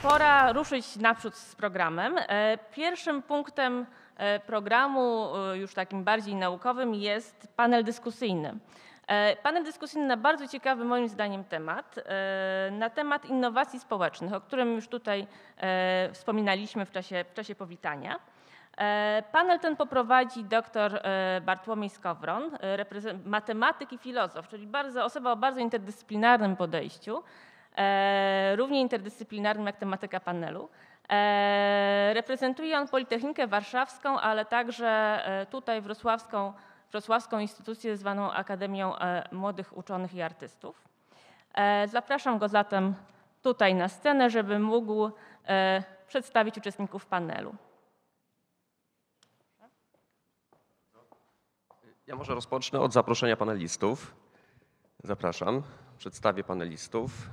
Pora ruszyć naprzód z programem. Pierwszym punktem programu, już takim bardziej naukowym, jest panel dyskusyjny. Panel dyskusyjny na bardzo ciekawy moim zdaniem temat, na temat innowacji społecznych, o którym już tutaj wspominaliśmy w czasie powitania. Panel ten poprowadzi dr Bartłomiej Skowron, matematyk i filozof, czyli osoba o bardzo interdyscyplinarnym podejściu, równie interdyscyplinarnym jak tematyka panelu. Reprezentuje on Politechnikę Warszawską, ale także tutaj wrocławską instytucję zwaną Akademią Młodych Uczonych i Artystów. Zapraszam go zatem tutaj na scenę, żeby mógł przedstawić uczestników panelu. Ja może rozpocznę od zaproszenia panelistów. Zapraszam, przedstawię panelistów.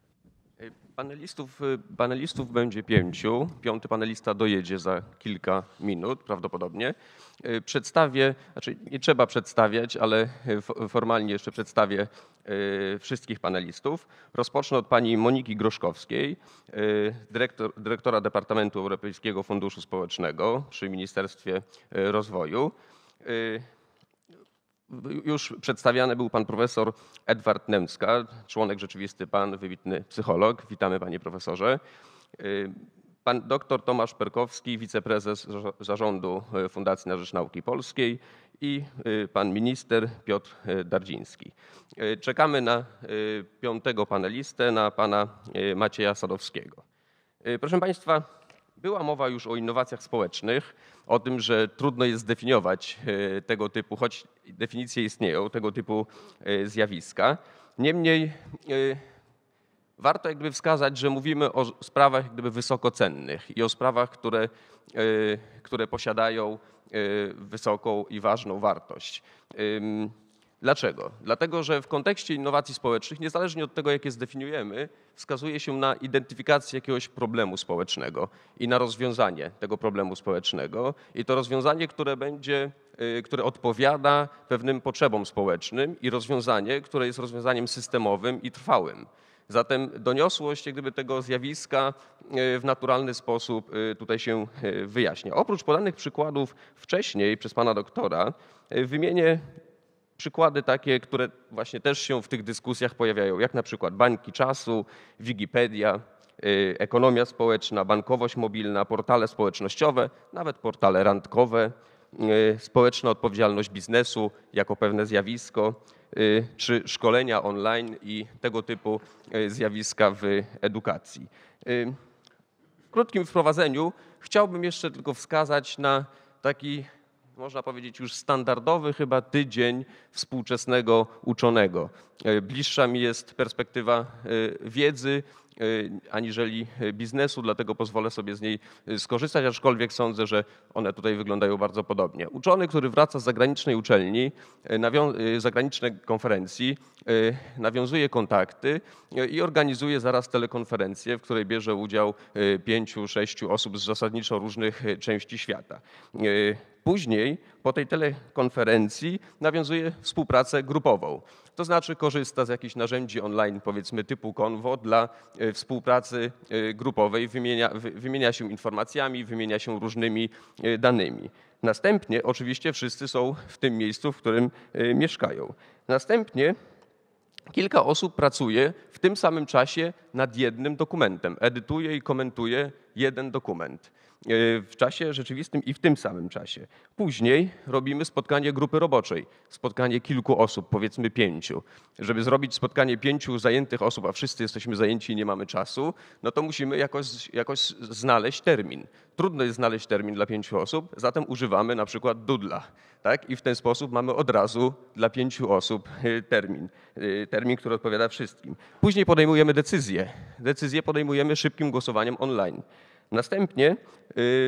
Panelistów będzie 5. 5. panelista dojedzie za kilka minut prawdopodobnie. Znaczy nie trzeba przedstawiać, ale formalnie jeszcze przedstawię wszystkich panelistów. Rozpocznę od pani Moniki Groszkowskiej, dyrektora Departamentu Europejskiego Funduszu Społecznego przy Ministerstwie Rozwoju. Już przedstawiany był pan profesor Edward Nemcka, członek rzeczywisty pan, wybitny psycholog. Witamy panie profesorze. Pan dr Tomasz Perkowski, wiceprezes zarządu Fundacji na Rzecz Nauki Polskiej i pan minister Piotr Dardziński. Czekamy na 5. panelistę, na pana Macieja Sadowskiego. Proszę państwa, była mowa już o innowacjach społecznych, o tym, że trudno jest zdefiniować tego typu, choć definicje istnieją, tego typu zjawiska. Niemniej warto wskazać, że mówimy o sprawach wysokocennych i o sprawach, które posiadają wysoką i ważną wartość. Dlaczego? Dlatego, że w kontekście innowacji społecznych, niezależnie od tego, jak je zdefiniujemy, wskazuje się na identyfikację jakiegoś problemu społecznego i na rozwiązanie tego problemu społecznego. I to rozwiązanie, które odpowiada pewnym potrzebom społecznym i rozwiązanie, które jest rozwiązaniem systemowym i trwałym. Zatem doniosłość tego zjawiska w naturalny sposób tutaj się wyjaśnia. Oprócz podanych przykładów wcześniej przez pana doktora wymienię przykłady takie, które właśnie też się w tych dyskusjach pojawiają, jak na przykład bańki czasu, Wikipedia, ekonomia społeczna, bankowość mobilna, portale społecznościowe, nawet portale randkowe, społeczna odpowiedzialność biznesu jako pewne zjawisko, czy szkolenia online i tego typu zjawiska w edukacji. W krótkim wprowadzeniu chciałbym jeszcze tylko wskazać na taki, można powiedzieć, już standardowy chyba tydzień współczesnego uczonego. Bliższa mi jest perspektywa wiedzy aniżeli biznesu, dlatego pozwolę sobie z niej skorzystać, aczkolwiek sądzę, że one tutaj wyglądają bardzo podobnie. Uczony, który wraca z zagranicznej uczelni, zagranicznej konferencji, nawiązuje kontakty i organizuje zaraz telekonferencję, w której bierze udział 5-6 osób z zasadniczo różnych części świata. Później po tej telekonferencji nawiązuje współpracę grupową. To znaczy korzysta z jakichś narzędzi online, powiedzmy typu Convo, dla współpracy grupowej, wymienia się informacjami, wymienia się różnymi danymi. Następnie oczywiście wszyscy są w tym miejscu, w którym mieszkają. Następnie kilka osób pracuje w tym samym czasie nad jednym dokumentem, edytuje i komentuje jeden dokument w czasie rzeczywistym i w tym samym czasie. Później robimy spotkanie grupy roboczej, spotkanie kilku osób, powiedzmy 5. Żeby zrobić spotkanie 5 zajętych osób, a wszyscy jesteśmy zajęci i nie mamy czasu, no to musimy jakoś znaleźć termin. Trudno jest znaleźć termin dla 5 osób, zatem używamy na przykład Doodla. Tak? I w ten sposób mamy od razu dla 5 osób termin, który odpowiada wszystkim. Później podejmujemy decyzje. Decyzje podejmujemy szybkim głosowaniem online. Następnie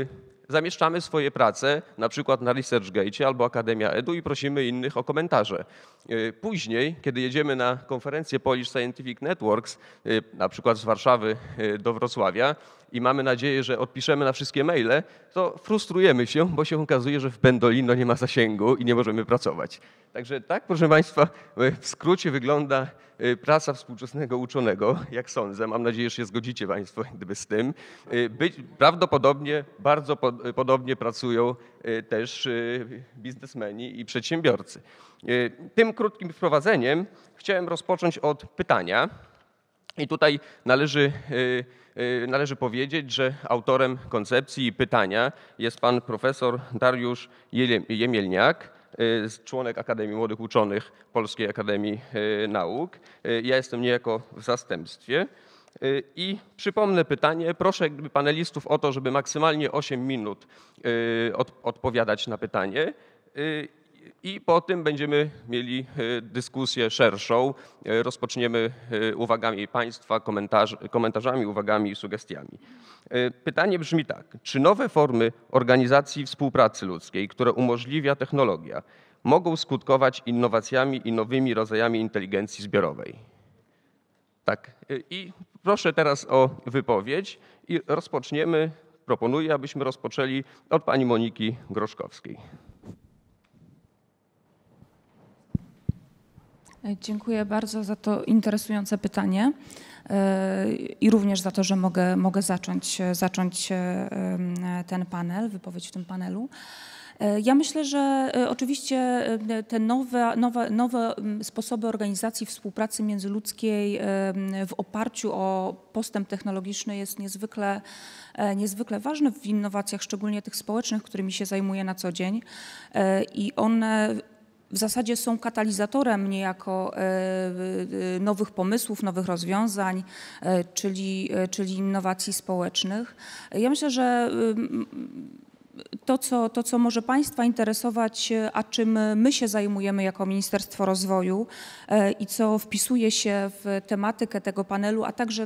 zamieszczamy swoje prace, na przykład na ResearchGate albo Akademia Edu i prosimy innych o komentarze. Później, kiedy jedziemy na konferencję Polish Scientific Networks, na przykład z Warszawy do Wrocławia i mamy nadzieję, że odpiszemy na wszystkie maile, to frustrujemy się, bo się okazuje, że w Pendolino nie ma zasięgu i nie możemy pracować. Także tak, proszę Państwa, w skrócie wygląda praca współczesnego uczonego, jak sądzę. Mam nadzieję, że się zgodzicie Państwo gdyby z tym. Prawdopodobnie bardzo podobnie pracują też biznesmeni i przedsiębiorcy. Tym krótkim wprowadzeniem chciałem rozpocząć od pytania. I tutaj należy powiedzieć, że autorem koncepcji i pytania jest pan profesor Dariusz Jemielniak, członek Akademii Młodych Uczonych Polskiej Akademii Nauk. Ja jestem niejako w zastępstwie. I przypomnę pytanie. Proszę panelistów o to, żeby maksymalnie 8 minut odpowiadać na pytanie. I po tym będziemy mieli dyskusję szerszą. Rozpoczniemy uwagami Państwa, komentarzami, uwagami i sugestiami. Pytanie brzmi tak. Czy nowe formy organizacji współpracy ludzkiej, które umożliwia technologia, mogą skutkować innowacjami i nowymi rodzajami inteligencji zbiorowej? Tak. I proszę teraz o wypowiedź i rozpoczniemy. Proponuję, abyśmy rozpoczęli od pani Moniki Groszkowskiej. Dziękuję bardzo za to interesujące pytanie i również za to, że mogę zacząć ten panel, wypowiedź w tym panelu. Ja myślę, że oczywiście te nowe sposoby organizacji współpracy międzyludzkiej w oparciu o postęp technologiczny jest niezwykle ważny w innowacjach, szczególnie tych społecznych, którymi się zajmuję na co dzień, i one w zasadzie są katalizatorem niejako nowych pomysłów, nowych rozwiązań, czyli innowacji społecznych. Ja myślę, że to, co może Państwa interesować, a czym my się zajmujemy jako Ministerstwo Rozwoju i co wpisuje się w tematykę tego panelu, a także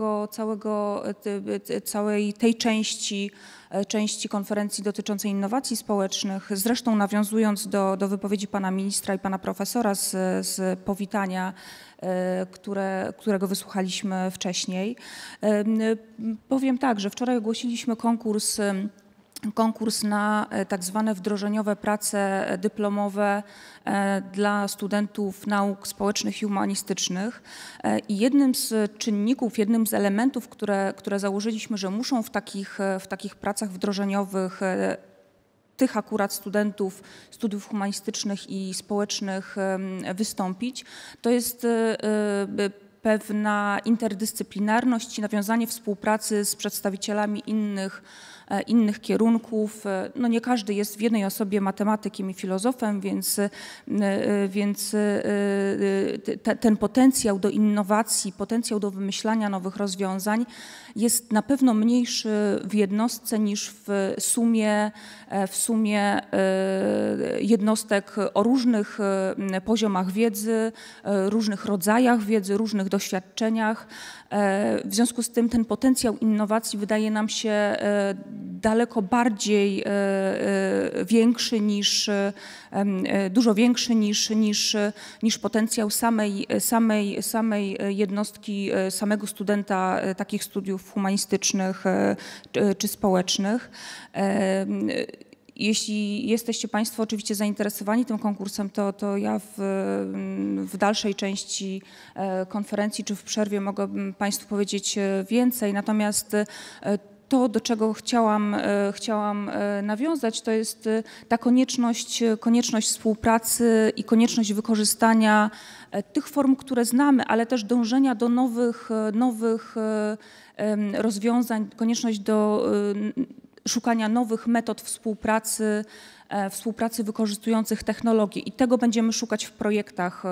całej tej części konferencji dotyczącej innowacji społecznych, zresztą nawiązując do wypowiedzi pana ministra i pana profesora z powitania, którego wysłuchaliśmy wcześniej. Powiem tak, że wczoraj ogłosiliśmy konkurs na tak zwane wdrożeniowe prace dyplomowe dla studentów nauk społecznych i humanistycznych. I jednym z czynników, jednym z elementów, które założyliśmy, że muszą w takich pracach wdrożeniowych tych akurat studentów studiów humanistycznych i społecznych wystąpić, to jest pewna interdyscyplinarność i nawiązanie współpracy z przedstawicielami innych kierunków. No nie każdy jest w jednej osobie matematykiem i filozofem, więc ten potencjał do innowacji, potencjał do wymyślania nowych rozwiązań jest na pewno mniejszy w jednostce niż w sumie jednostek o różnych poziomach wiedzy, różnych rodzajach wiedzy, różnych doświadczeniach. W związku z tym ten potencjał innowacji wydaje nam się daleko bardziej większy dużo większy niż potencjał samej jednostki, samego studenta takich studiów humanistycznych czy społecznych. Jeśli jesteście Państwo oczywiście zainteresowani tym konkursem, to ja w dalszej części konferencji czy w przerwie mogę Państwu powiedzieć więcej. Natomiast to, do czego chciałam nawiązać, to jest ta konieczność współpracy i konieczność wykorzystania tych form, które znamy, ale też dążenia do nowych rozwiązań, konieczność do szukania nowych metod współpracy wykorzystujących technologię. I tego będziemy szukać w projektach,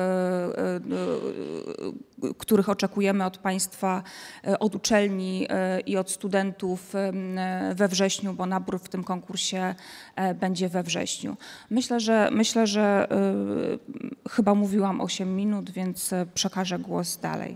których oczekujemy od Państwa, od uczelni i od studentów we wrześniu, bo nabór w tym konkursie będzie we wrześniu. Myślę, że chyba mówiłam 8 minut, więc przekażę głos dalej.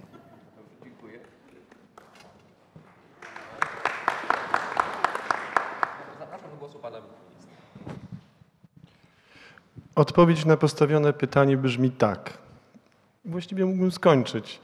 Odpowiedź na postawione pytanie brzmi tak. Właściwie mógłbym skończyć.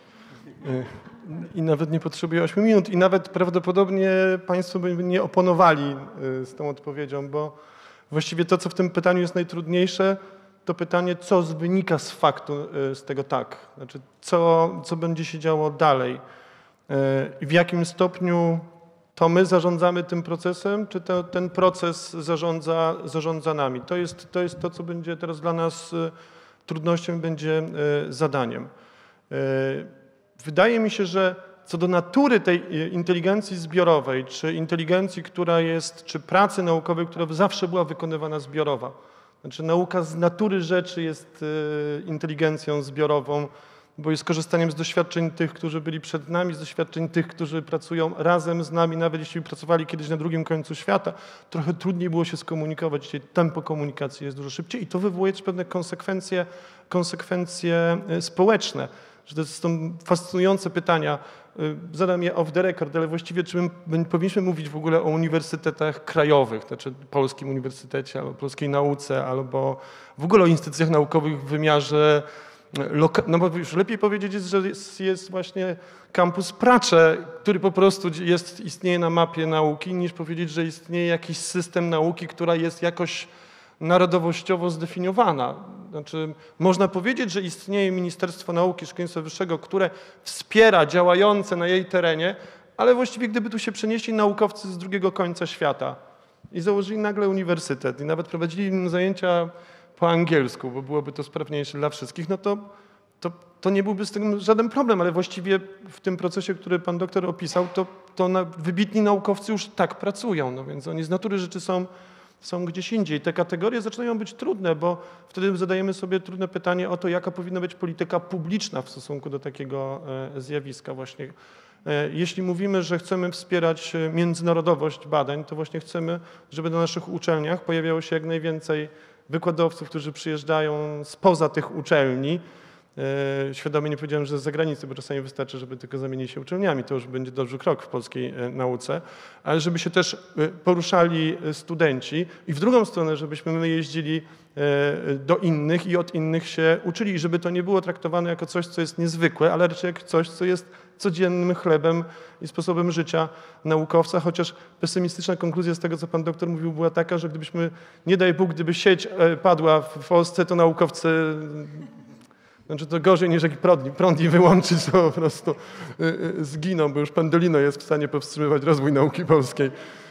I nawet nie potrzebuję 8 minut i nawet prawdopodobnie Państwo by nie oponowali z tą odpowiedzią, bo właściwie to, co w tym pytaniu jest najtrudniejsze, to pytanie, co wynika z faktu, z tego tak. Znaczy, co będzie się działo dalej i w jakim stopniu to my zarządzamy tym procesem, czy ten proces zarządza nami. To jest to, co będzie teraz dla nas trudnością, będzie zadaniem. Wydaje mi się, że co do natury tej inteligencji zbiorowej, czy inteligencji, która jest, czy pracy naukowej, która zawsze była wykonywana zbiorowa. Znaczy nauka z natury rzeczy jest inteligencją zbiorową, bo jest korzystaniem z doświadczeń tych, którzy byli przed nami, z doświadczeń tych, którzy pracują razem z nami, nawet jeśli pracowali kiedyś na drugim końcu świata, trochę trudniej było się skomunikować. Dzisiaj tempo komunikacji jest dużo szybciej i to wywołuje też pewne konsekwencje społeczne. Że to są fascynujące pytania. Zadam je off the record, ale właściwie czy my powinniśmy mówić w ogóle o uniwersytetach krajowych, znaczy polskim uniwersytecie, albo polskiej nauce, albo w ogóle o instytucjach naukowych w wymiarze no bo już lepiej powiedzieć jest, że jest właśnie kampus Pracze, który po prostu istnieje na mapie nauki, niż powiedzieć, że istnieje jakiś system nauki, która jest jakoś narodowościowo zdefiniowana. Znaczy, można powiedzieć, że istnieje Ministerstwo Nauki i Szkolnictwa Wyższego, które wspiera działające na jej terenie, ale właściwie gdyby tu się przenieśli naukowcy z drugiego końca świata i założyli nagle uniwersytet i nawet prowadzili zajęcia po angielsku, bo byłoby to sprawniejsze dla wszystkich, no to nie byłby z tym żaden problem, ale właściwie w tym procesie, który pan doktor opisał, to wybitni naukowcy już tak pracują, no więc oni z natury rzeczy są gdzieś indziej. Te kategorie zaczynają być trudne, bo wtedy zadajemy sobie trudne pytanie o to, jaka powinna być polityka publiczna w stosunku do takiego zjawiska właśnie. Jeśli mówimy, że chcemy wspierać międzynarodowość badań, to właśnie chcemy, żeby na naszych uczelniach pojawiało się jak najwięcej wykładowców, którzy przyjeżdżają spoza tych uczelni. Świadomie nie powiedziałem, że z zagranicy, bo czasami wystarczy, żeby tylko zamienili się uczelniami. To już będzie duży krok w polskiej nauce. Ale żeby się też poruszali studenci i w drugą stronę, żebyśmy my jeździli do innych i od innych się uczyli. I żeby to nie było traktowane jako coś, co jest niezwykłe, ale raczej jak coś, co jest codziennym chlebem i sposobem życia naukowca, chociaż pesymistyczna konkluzja z tego, co pan doktor mówił, była taka, że gdybyśmy, nie daj Bóg, gdyby sieć padła w Polsce, to naukowcy, znaczy to gorzej niż jak prąd i wyłączyć, to po prostu zginą, bo już Pendolino jest w stanie powstrzymywać rozwój nauki polskiej.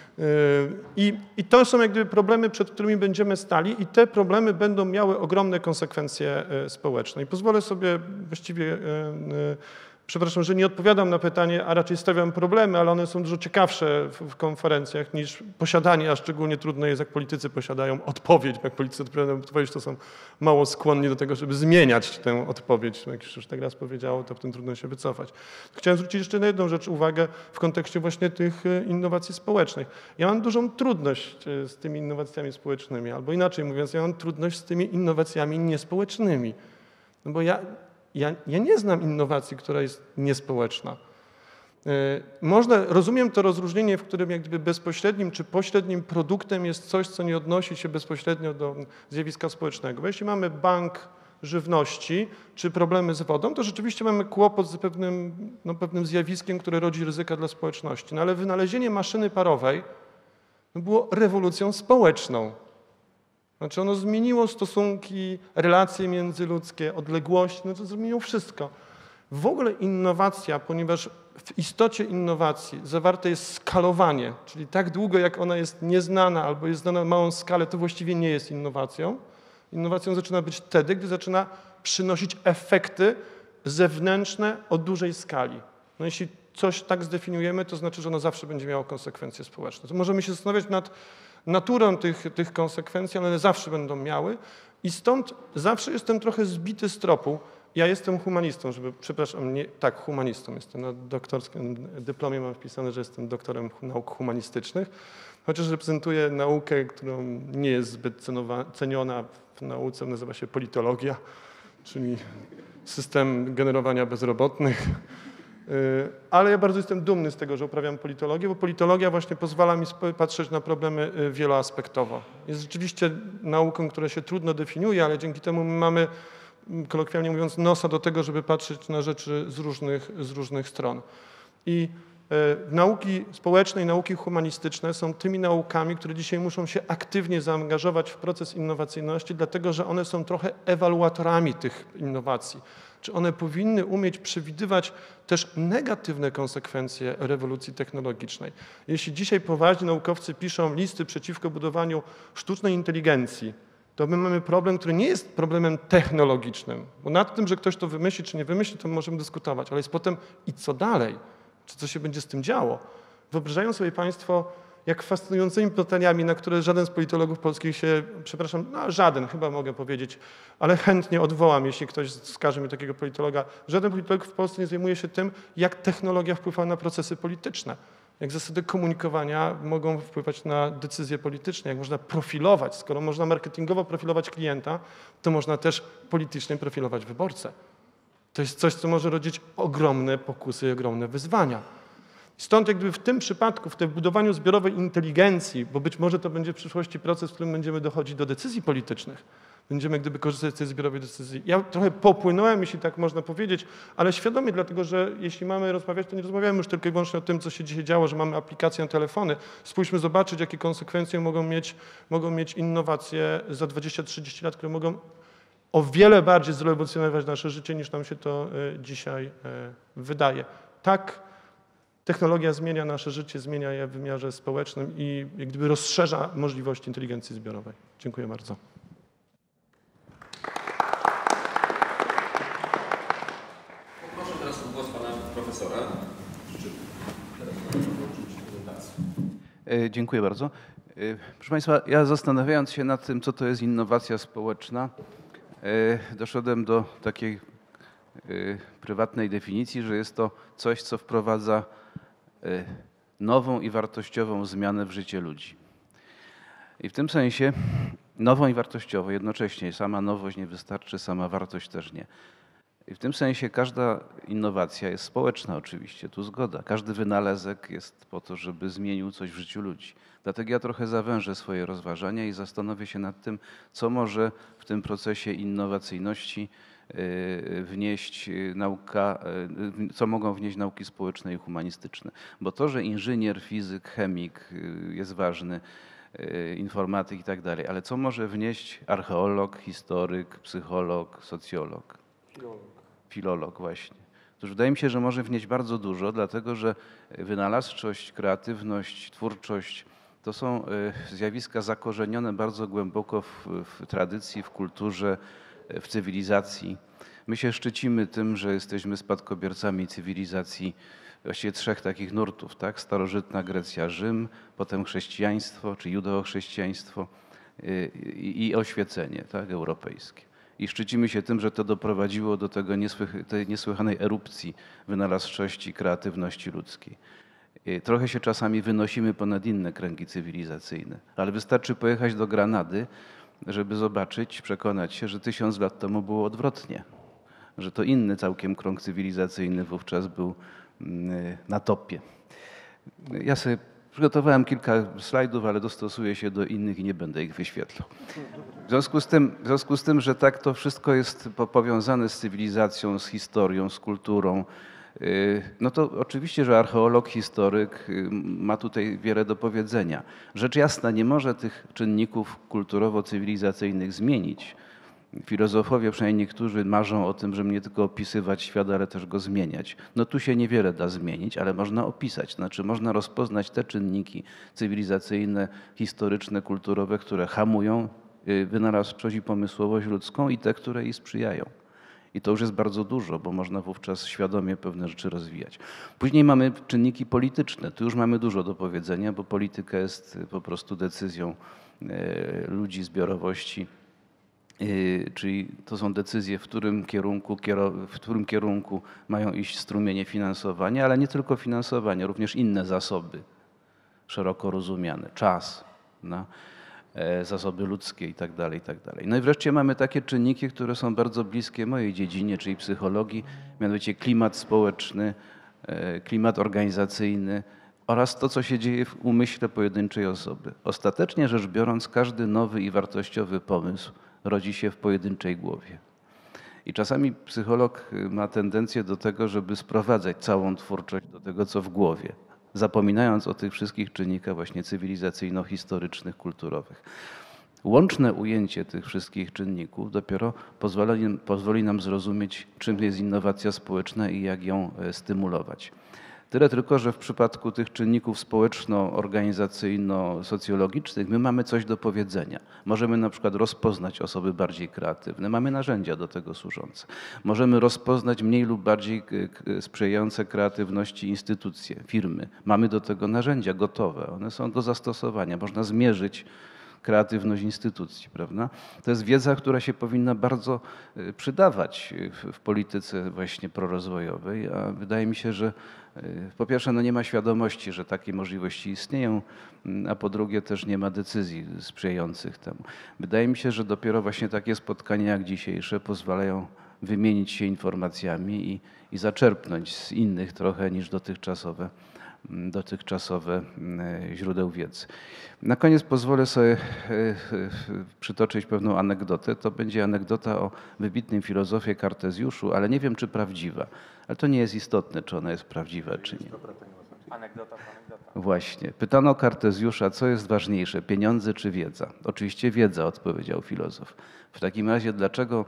I to są jak gdyby problemy, przed którymi będziemy stali i te problemy będą miały ogromne konsekwencje społeczne. I pozwolę sobie właściwie, przepraszam, że nie odpowiadam na pytanie, a raczej stawiam problemy, ale one są dużo ciekawsze w konferencjach niż posiadanie, a szczególnie trudno jest, jak politycy posiadają odpowiedź. Jak politycy odpowiadają odpowiedź, to są mało skłonni do tego, żeby zmieniać tę odpowiedź. Jak już tak raz powiedziało, to potem trudno się wycofać. Chciałem zwrócić jeszcze na jedną rzecz uwagę w kontekście właśnie tych innowacji społecznych. Ja mam dużą trudność z tymi innowacjami społecznymi, albo inaczej mówiąc, ja mam trudność z tymi innowacjami niespołecznymi. No bo ja nie znam innowacji, która jest niespołeczna. Rozumiem to rozróżnienie, w którym jak gdyby bezpośrednim czy pośrednim produktem jest coś, co nie odnosi się bezpośrednio do zjawiska społecznego. Bo jeśli mamy bank żywności czy problemy z wodą, to rzeczywiście mamy kłopot z pewnym zjawiskiem, które rodzi ryzyka dla społeczności. No ale wynalezienie maszyny parowej było rewolucją społeczną. Znaczy ono zmieniło stosunki, relacje międzyludzkie, odległości, no to zmieniło wszystko. W ogóle innowacja, ponieważ w istocie innowacji zawarte jest skalowanie, czyli tak długo jak ona jest nieznana albo jest znana na małą skalę, to właściwie nie jest innowacją. Innowacją zaczyna być wtedy, gdy zaczyna przynosić efekty zewnętrzne o dużej skali. No jeśli coś tak zdefiniujemy, to znaczy, że ono zawsze będzie miało konsekwencje społeczne. To możemy się zastanawiać nad naturą tych konsekwencji, ale one zawsze będą miały i stąd zawsze jestem trochę zbity z tropu. Ja jestem humanistą, humanistą jestem. Na doktorskim dyplomie mam wpisane, że jestem doktorem nauk humanistycznych, chociaż reprezentuję naukę, którą nie jest zbyt ceniona w nauce, nazywa się politologia, czyli system generowania bezrobotnych. Ale ja bardzo jestem dumny z tego, że uprawiam politologię, bo politologia właśnie pozwala mi patrzeć na problemy wieloaspektowo. Jest rzeczywiście nauką, która się trudno definiuje, ale dzięki temu my mamy, kolokwialnie mówiąc, nosa do tego, żeby patrzeć na rzeczy z różnych stron. I nauki społeczne i nauki humanistyczne są tymi naukami, które dzisiaj muszą się aktywnie zaangażować w proces innowacyjności, dlatego że one są trochę ewaluatorami tych innowacji. Czy one powinny umieć przewidywać też negatywne konsekwencje rewolucji technologicznej. Jeśli dzisiaj poważni naukowcy piszą listy przeciwko budowaniu sztucznej inteligencji, to my mamy problem, który nie jest problemem technologicznym, bo nad tym, że ktoś to wymyśli czy nie wymyśli, to możemy dyskutować, ale jest potem i co dalej? Czy co się będzie z tym działo? Wyobrażają sobie Państwo, jak fascynującymi pytaniami, na które żaden z politologów polskich się, przepraszam, no żaden chyba mogę powiedzieć, ale chętnie odwołam, jeśli ktoś wskaże mi takiego politologa. Żaden politolog w Polsce nie zajmuje się tym, jak technologia wpływa na procesy polityczne, jak zasady komunikowania mogą wpływać na decyzje polityczne, jak można profilować. Skoro można marketingowo profilować klienta, to można też politycznie profilować wyborcę. To jest coś, co może rodzić ogromne pokusy i ogromne wyzwania. Stąd jak gdyby w tym przypadku, w tym budowaniu zbiorowej inteligencji, bo być może to będzie w przyszłości proces, w którym będziemy dochodzić do decyzji politycznych, będziemy gdyby korzystać z tej zbiorowej decyzji. Ja trochę popłynąłem, jeśli tak można powiedzieć, ale świadomie, dlatego że jeśli mamy rozmawiać, to nie rozmawiamy już tylko i wyłącznie o tym, co się dzisiaj działo, że mamy aplikacje na telefony. Spójrzmy zobaczyć, jakie konsekwencje mogą mieć innowacje za 20-30 lat, które mogą o wiele bardziej zrewolucjonować nasze życie, niż nam się to dzisiaj wydaje. Tak, technologia zmienia nasze życie, zmienia je w wymiarze społecznym i jak gdyby rozszerza możliwości inteligencji zbiorowej. Dziękuję bardzo. Proszę teraz o głos pana profesora. Dziękuję bardzo. Proszę Państwa, ja zastanawiając się nad tym, co to jest innowacja społeczna, doszedłem do takiej prywatnej definicji, że jest to coś, co wprowadza nową i wartościową zmianę w życie ludzi. I w tym sensie nową i wartościową jednocześnie. Sama nowość nie wystarczy, sama wartość też nie. I w tym sensie każda innowacja jest społeczna oczywiście, tu zgoda. Każdy wynalazek jest po to, żeby zmienił coś w życiu ludzi. Dlatego ja trochę zawężę swoje rozważania i zastanowię się nad tym, co może w tym procesie innowacyjności wnieść nauka, co mogą wnieść nauki społeczne i humanistyczne. Bo to, że inżynier, fizyk, chemik jest ważny, informatyk i tak dalej, ale co może wnieść archeolog, historyk, psycholog, socjolog? Filolog właśnie. Otóż wydaje mi się, że może wnieść bardzo dużo, dlatego że wynalazczość, kreatywność, twórczość to są zjawiska zakorzenione bardzo głęboko w tradycji, w kulturze, w cywilizacji. My się szczycimy tym, że jesteśmy spadkobiercami cywilizacji właściwie trzech takich nurtów, tak? Starożytna Grecja, Rzym, potem chrześcijaństwo, czy judeochrześcijaństwo i oświecenie, tak? Europejskie. I szczycimy się tym, że to doprowadziło do tej niesłychanej erupcji wynalazczości, kreatywności ludzkiej. Trochę się czasami wynosimy ponad inne kręgi cywilizacyjne, ale wystarczy pojechać do Granady, żeby zobaczyć, przekonać się, że 1000 lat temu było odwrotnie, że to inny całkiem krąg cywilizacyjny wówczas był na topie. Ja sobie przygotowałem kilka slajdów, ale dostosuję się do innych i nie będę ich wyświetlał. W związku z tym, że tak to wszystko jest powiązane z cywilizacją, z historią, z kulturą, no to oczywiście, że archeolog, historyk ma tutaj wiele do powiedzenia. Rzecz jasna, nie może tych czynników kulturowo-cywilizacyjnych zmienić. Filozofowie, przynajmniej niektórzy, marzą o tym, żeby nie tylko opisywać świat, ale też go zmieniać. No tu się niewiele da zmienić, ale można opisać. Znaczy można rozpoznać te czynniki cywilizacyjne, historyczne, kulturowe, które hamują wynalazczość i pomysłowość ludzką i te, które jej sprzyjają. I to już jest bardzo dużo, bo można wówczas świadomie pewne rzeczy rozwijać. Później mamy czynniki polityczne. Tu już mamy dużo do powiedzenia, bo polityka jest po prostu decyzją ludzi, zbiorowości. Czyli to są decyzje, w którym kierunku mają iść strumienie finansowania, ale nie tylko finansowania, również inne zasoby szeroko rozumiane, czas, no, zasoby ludzkie i tak dalej, i tak dalej. No i wreszcie mamy takie czynniki, które są bardzo bliskie mojej dziedzinie, czyli psychologii, mianowicie klimat społeczny, klimat organizacyjny oraz to, co się dzieje w umyśle pojedynczej osoby. Ostatecznie rzecz biorąc, każdy nowy i wartościowy pomysł rodzi się w pojedynczej głowie. I czasami psycholog ma tendencję do tego, żeby sprowadzać całą twórczość do tego, co w głowie, zapominając o tych wszystkich czynnikach właśnie cywilizacyjno-historycznych, kulturowych. Łączne ujęcie tych wszystkich czynników dopiero pozwoli nam zrozumieć, czym jest innowacja społeczna i jak ją stymulować. Tyle tylko, że w przypadku tych czynników społeczno-organizacyjno-socjologicznych my mamy coś do powiedzenia. Możemy na przykład rozpoznać osoby bardziej kreatywne, mamy narzędzia do tego służące. Możemy rozpoznać mniej lub bardziej sprzyjające kreatywności instytucje, firmy. Mamy do tego narzędzia gotowe, one są do zastosowania, można zmierzyć kreatywność instytucji, prawda? To jest wiedza, która się powinna bardzo przydawać w polityce właśnie prorozwojowej, a wydaje mi się, że po pierwsze nie ma świadomości, że takie możliwości istnieją, a po drugie też nie ma decyzji sprzyjających temu. Wydaje mi się, że dopiero właśnie takie spotkania jak dzisiejsze pozwalają wymienić się informacjami i zaczerpnąć z innych trochę niż dotychczasowe źródeł wiedzy. Na koniec pozwolę sobie przytoczyć pewną anegdotę. To będzie anegdota o wybitnym filozofie Kartezjuszu, ale nie wiem, czy prawdziwa. Ale to nie jest istotne, czy ona jest prawdziwa, czy nie. Anegdota. Właśnie. Pytano Kartezjusza, co jest ważniejsze, pieniądze czy wiedza? Oczywiście wiedza, odpowiedział filozof. W takim razie dlaczego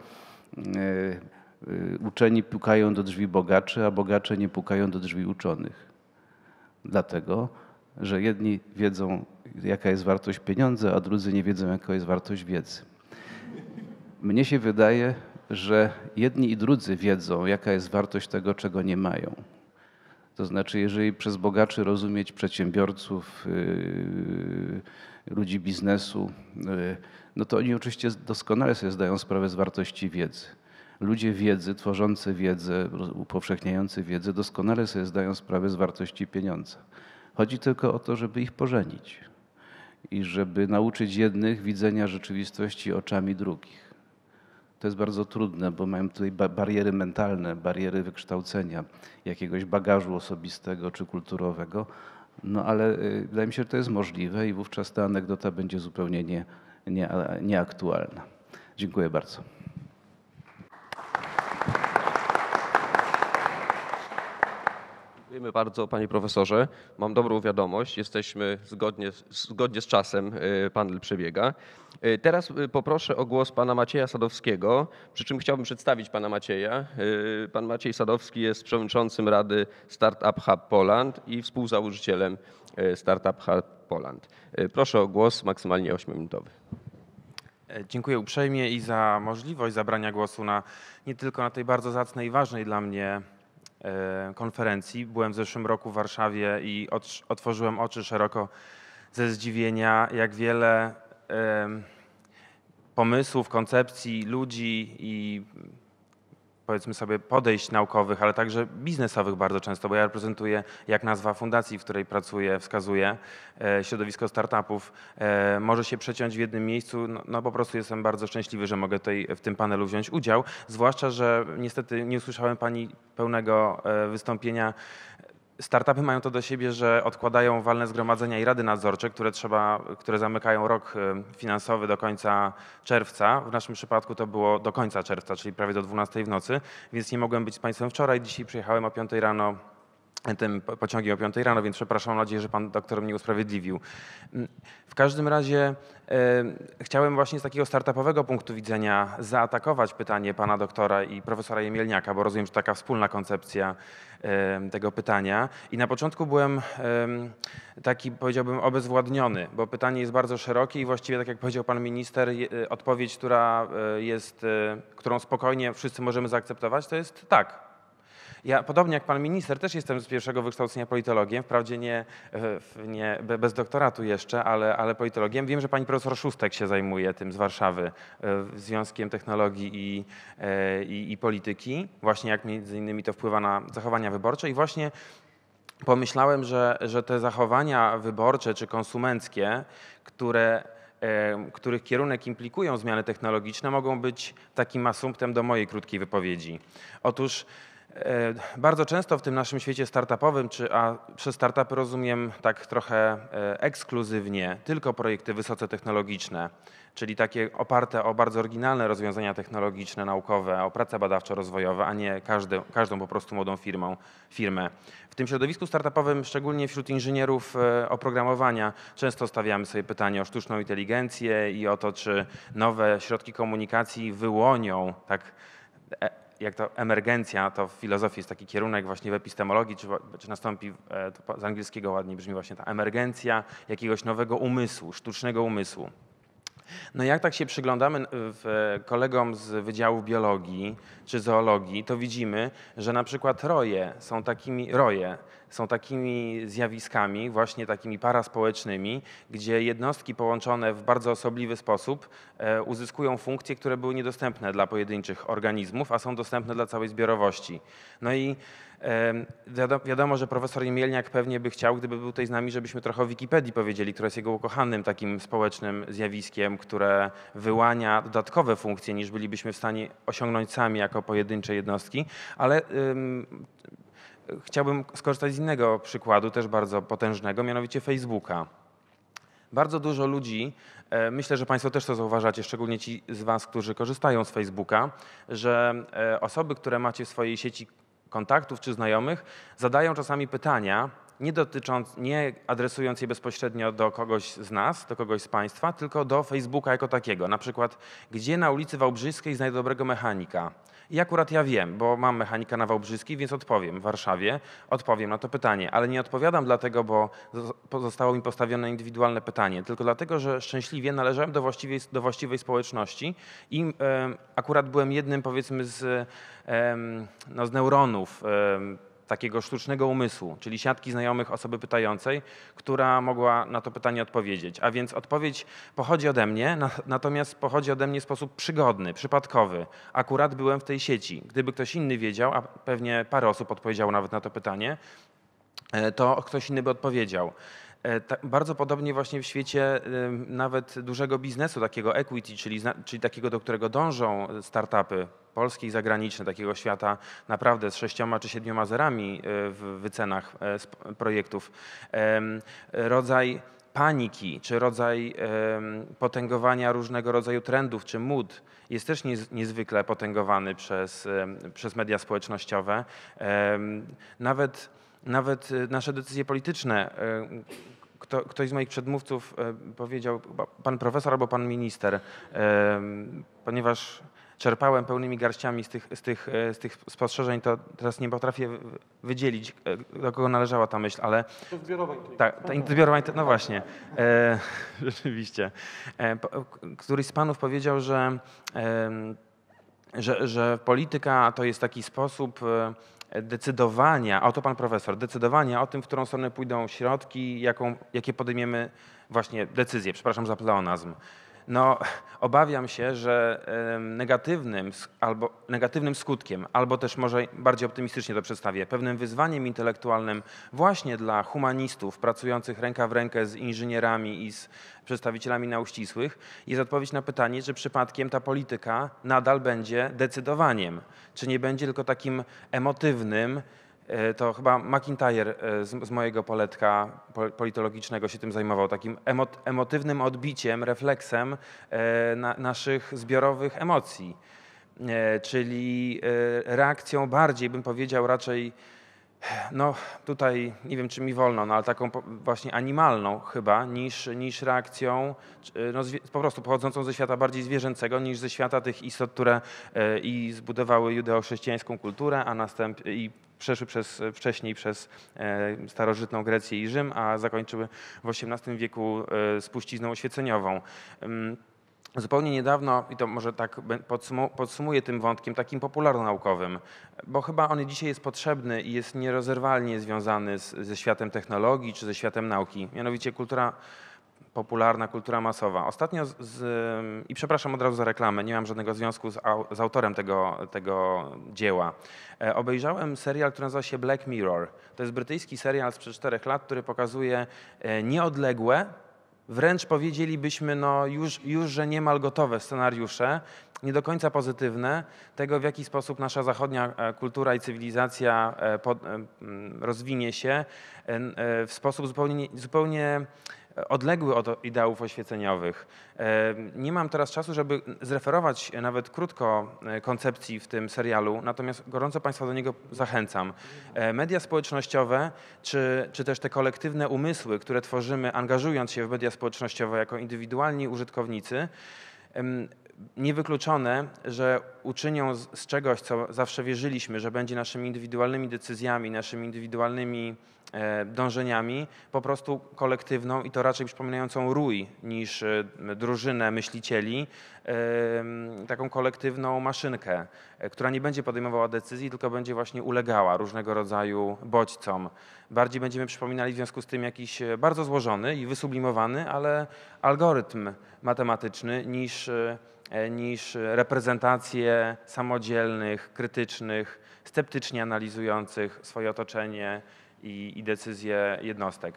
uczeni pukają do drzwi bogaczy, a bogacze nie pukają do drzwi uczonych? Dlatego, że jedni wiedzą, jaka jest wartość pieniądza, a drudzy nie wiedzą, jaka jest wartość wiedzy. Mnie się wydaje, że jedni i drudzy wiedzą, jaka jest wartość tego, czego nie mają. To znaczy, jeżeli przez bogaczy rozumieć przedsiębiorców, ludzi biznesu, no to oni oczywiście doskonale sobie zdają sprawę z wartości wiedzy. Ludzie wiedzy, tworzący wiedzę, upowszechniający wiedzę doskonale sobie zdają sprawę z wartości pieniądza. Chodzi tylko o to, żeby ich pożenić i żeby nauczyć jednych widzenia rzeczywistości oczami drugich. To jest bardzo trudne, bo mają tutaj bariery mentalne, bariery wykształcenia, jakiegoś bagażu osobistego czy kulturowego, no ale wydaje mi się, że to jest możliwe i wówczas ta anegdota będzie zupełnie nieaktualna. Dziękuję bardzo. Dziękujemy bardzo, panie profesorze. Mam dobrą wiadomość, jesteśmy zgodnie z czasem, panel przebiega. Teraz poproszę o głos pana Macieja Sadowskiego, przy czym chciałbym przedstawić pana Macieja. Pan Maciej Sadowski jest przewodniczącym Rady Startup Hub Poland i współzałożycielem Startup Hub Poland. Proszę o głos, maksymalnie 8-minutowy. Dziękuję uprzejmie i za możliwość zabrania głosu nie tylko na tej bardzo zacnej i ważnej dla mnie konferencji. Byłem w zeszłym roku w Warszawie i otworzyłem oczy szeroko ze zdziwienia, jak wiele pomysłów, koncepcji, ludzi i powiedzmy sobie podejść naukowych, ale także biznesowych bardzo często, bo ja reprezentuję, jak nazwa fundacji, w której pracuję, wskazuje, środowisko startupów, może się przeciąć w jednym miejscu. No po prostu jestem bardzo szczęśliwy, że mogę tutaj w tym panelu wziąć udział, zwłaszcza, że niestety nie usłyszałem pani pełnego wystąpienia. Startupy mają to do siebie, że odkładają walne zgromadzenia i rady nadzorcze, które zamykają rok finansowy do końca czerwca. W naszym przypadku to było do końca czerwca, czyli prawie do 12 w nocy, więc nie mogłem być z państwem wczoraj. Dzisiaj przyjechałem o 5 rano, tym pociągiem o 5 rano, więc przepraszam, mam nadzieję, że pan doktor mnie usprawiedliwił. W każdym razie chciałem właśnie z takiego startupowego punktu widzenia zaatakować pytanie pana doktora i profesora Jemielniaka, bo rozumiem, że taka wspólna koncepcja tego pytania. I na początku byłem taki, powiedziałbym, obezwładniony, bo pytanie jest bardzo szerokie i właściwie, tak jak powiedział pan minister, odpowiedź, którą spokojnie wszyscy możemy zaakceptować, to jest tak. Ja, podobnie jak pan minister, też jestem z pierwszego wykształcenia politologiem, wprawdzie nie bez doktoratu jeszcze, ale politologiem. Wiem, że pani profesor Szóstek się zajmuje tym z Warszawy, Związkiem Technologii i Polityki, właśnie jak między innymi to wpływa na zachowania wyborcze i właśnie pomyślałem, że te zachowania wyborcze czy konsumenckie, których kierunek implikują zmiany technologiczne, mogą być takim asumptem do mojej krótkiej wypowiedzi. Otóż Bardzo często w tym naszym świecie startupowym, a przez startupy rozumiem tak trochę ekskluzywnie, tylko projekty wysoce technologiczne, czyli takie oparte o bardzo oryginalne rozwiązania technologiczne, naukowe, o prace badawczo-rozwojowe, a nie każdą po prostu młodą firmę. W tym środowisku startupowym, szczególnie wśród inżynierów oprogramowania, często stawiamy sobie pytanie o sztuczną inteligencję i o to, czy nowe środki komunikacji wyłonią, tak jak to emergencja, to w filozofii jest taki kierunek właśnie w epistemologii, czy nastąpi, to z angielskiego ładnie brzmi właśnie ta emergencja jakiegoś nowego umysłu, sztucznego umysłu. No jak tak się przyglądamy kolegom z wydziałów biologii czy zoologii, to widzimy, że na przykład roje są takimi zjawiskami, właśnie takimi paraspołecznymi, gdzie jednostki połączone w bardzo osobliwy sposób uzyskują funkcje, które były niedostępne dla pojedynczych organizmów, a są dostępne dla całej zbiorowości. No i wiadomo, że profesor Jemielniak pewnie by chciał, gdyby był tutaj z nami, żebyśmy trochę o Wikipedii powiedzieli, która jest jego ukochanym takim społecznym zjawiskiem, które wyłania dodatkowe funkcje, niż bylibyśmy w stanie osiągnąć sami jako pojedyncze jednostki, ale chciałbym skorzystać z innego przykładu, też bardzo potężnego, mianowicie Facebooka. Bardzo dużo ludzi, myślę, że Państwo też to zauważacie, szczególnie ci z Was, którzy korzystają z Facebooka, że osoby, które macie w swojej sieci kontaktów czy znajomych, zadają czasami pytania, nie adresując je bezpośrednio do kogoś z nas, do kogoś z Państwa, tylko do Facebooka jako takiego. Na przykład, gdzie na ulicy Wałbrzyskiej znajdę dobrego mechanika? I akurat ja wiem, bo mam mechanika na Wałbrzyskiej, więc odpowiem w Warszawie, odpowiem na to pytanie, ale nie odpowiadam dlatego, bo zostało mi postawione indywidualne pytanie, tylko dlatego, że szczęśliwie należałem do właściwej społeczności i akurat byłem jednym, powiedzmy, z neuronów takiego sztucznego umysłu, czyli siatki znajomych osoby pytającej, która mogła na to pytanie odpowiedzieć. A więc odpowiedź pochodzi ode mnie, natomiast pochodzi ode mnie w sposób przygodny, przypadkowy. Akurat byłem w tej sieci. Gdyby ktoś inny wiedział, a pewnie parę osób odpowiedziało nawet na to pytanie, to ktoś inny by odpowiedział. Bardzo podobnie właśnie w świecie nawet dużego biznesu, takiego equity, czyli takiego, do którego dążą startupy polskie i zagraniczne, takiego świata naprawdę z 6 czy 7 zerami w wycenach projektów. Rodzaj paniki, czy rodzaj potęgowania różnego rodzaju trendów, czy mód jest też niezwykle potęgowany przez media społecznościowe. Nawet nasze decyzje polityczne, ktoś z moich przedmówców powiedział, pan profesor albo pan minister, ponieważ czerpałem pełnymi garściami z tych spostrzeżeń, to teraz nie potrafię wydzielić, do kogo należała ta myśl, ale... To zbiorowa zbiorowa, no właśnie, rzeczywiście. Któryś z panów powiedział, że polityka to jest taki sposób decydowania, a oto pan profesor, decydowania o tym, w którą stronę pójdą środki, jakie podejmiemy właśnie decyzje, przepraszam za pleonazm. No, obawiam się, że negatywnym skutkiem, albo też może bardziej optymistycznie to przedstawię, pewnym wyzwaniem intelektualnym właśnie dla humanistów pracujących ręka w rękę z inżynierami i z przedstawicielami nauk ścisłych jest odpowiedź na pytanie, czy przypadkiem ta polityka nadal będzie decydowaniem, czy nie będzie tylko takim emotywnym. To chyba McIntyre z mojego poletka politologicznego się tym zajmował, takim emotywnym odbiciem, refleksem naszych zbiorowych emocji, czyli reakcją bardziej, bym powiedział, raczej, no tutaj nie wiem, czy mi wolno, no ale taką właśnie animalną chyba, niż reakcją no, po prostu pochodzącą ze świata bardziej zwierzęcego, niż ze świata tych istot, które i zbudowały judeo-chrześcijańską kulturę, a następnie przeszły wcześniej przez starożytną Grecję i Rzym, a zakończyły w XVIII wieku spuścizną oświeceniową. Zupełnie niedawno, i to może tak podsumuję tym wątkiem takim popularno-naukowym, bo chyba on dzisiaj jest potrzebny i jest nierozerwalnie związany ze światem technologii czy ze światem nauki, mianowicie kultura popularna, kultura masowa. Ostatnio, i przepraszam od razu za reklamę, nie mam żadnego związku z autorem tego dzieła, obejrzałem serial, który nazywa się Black Mirror. To jest brytyjski serial sprzed 4 lat, który pokazuje nieodległe, wręcz powiedzielibyśmy no już, że niemal gotowe scenariusze, nie do końca pozytywne, tego w jaki sposób nasza zachodnia kultura i cywilizacja rozwinie się w sposób zupełnie odległy od ideałów oświeceniowych. Nie mam teraz czasu, żeby zreferować nawet krótko koncepcji w tym serialu, natomiast gorąco Państwa do niego zachęcam. Media społecznościowe, czy też te kolektywne umysły, które tworzymy, angażując się w media społecznościowe jako indywidualni użytkownicy, niewykluczone, że uczynią z czegoś, co zawsze wierzyliśmy, że będzie naszymi indywidualnymi decyzjami, naszymi indywidualnymi dążeniami, po prostu kolektywną i to raczej przypominającą rój niż drużynę myślicieli, taką kolektywną maszynkę, która nie będzie podejmowała decyzji, tylko będzie właśnie ulegała różnego rodzaju bodźcom. Bardziej będziemy przypominali w związku z tym jakiś bardzo złożony i wysublimowany, ale algorytm matematyczny niż reprezentacje samodzielnych, krytycznych, sceptycznie analizujących swoje otoczenie i decyzje jednostek.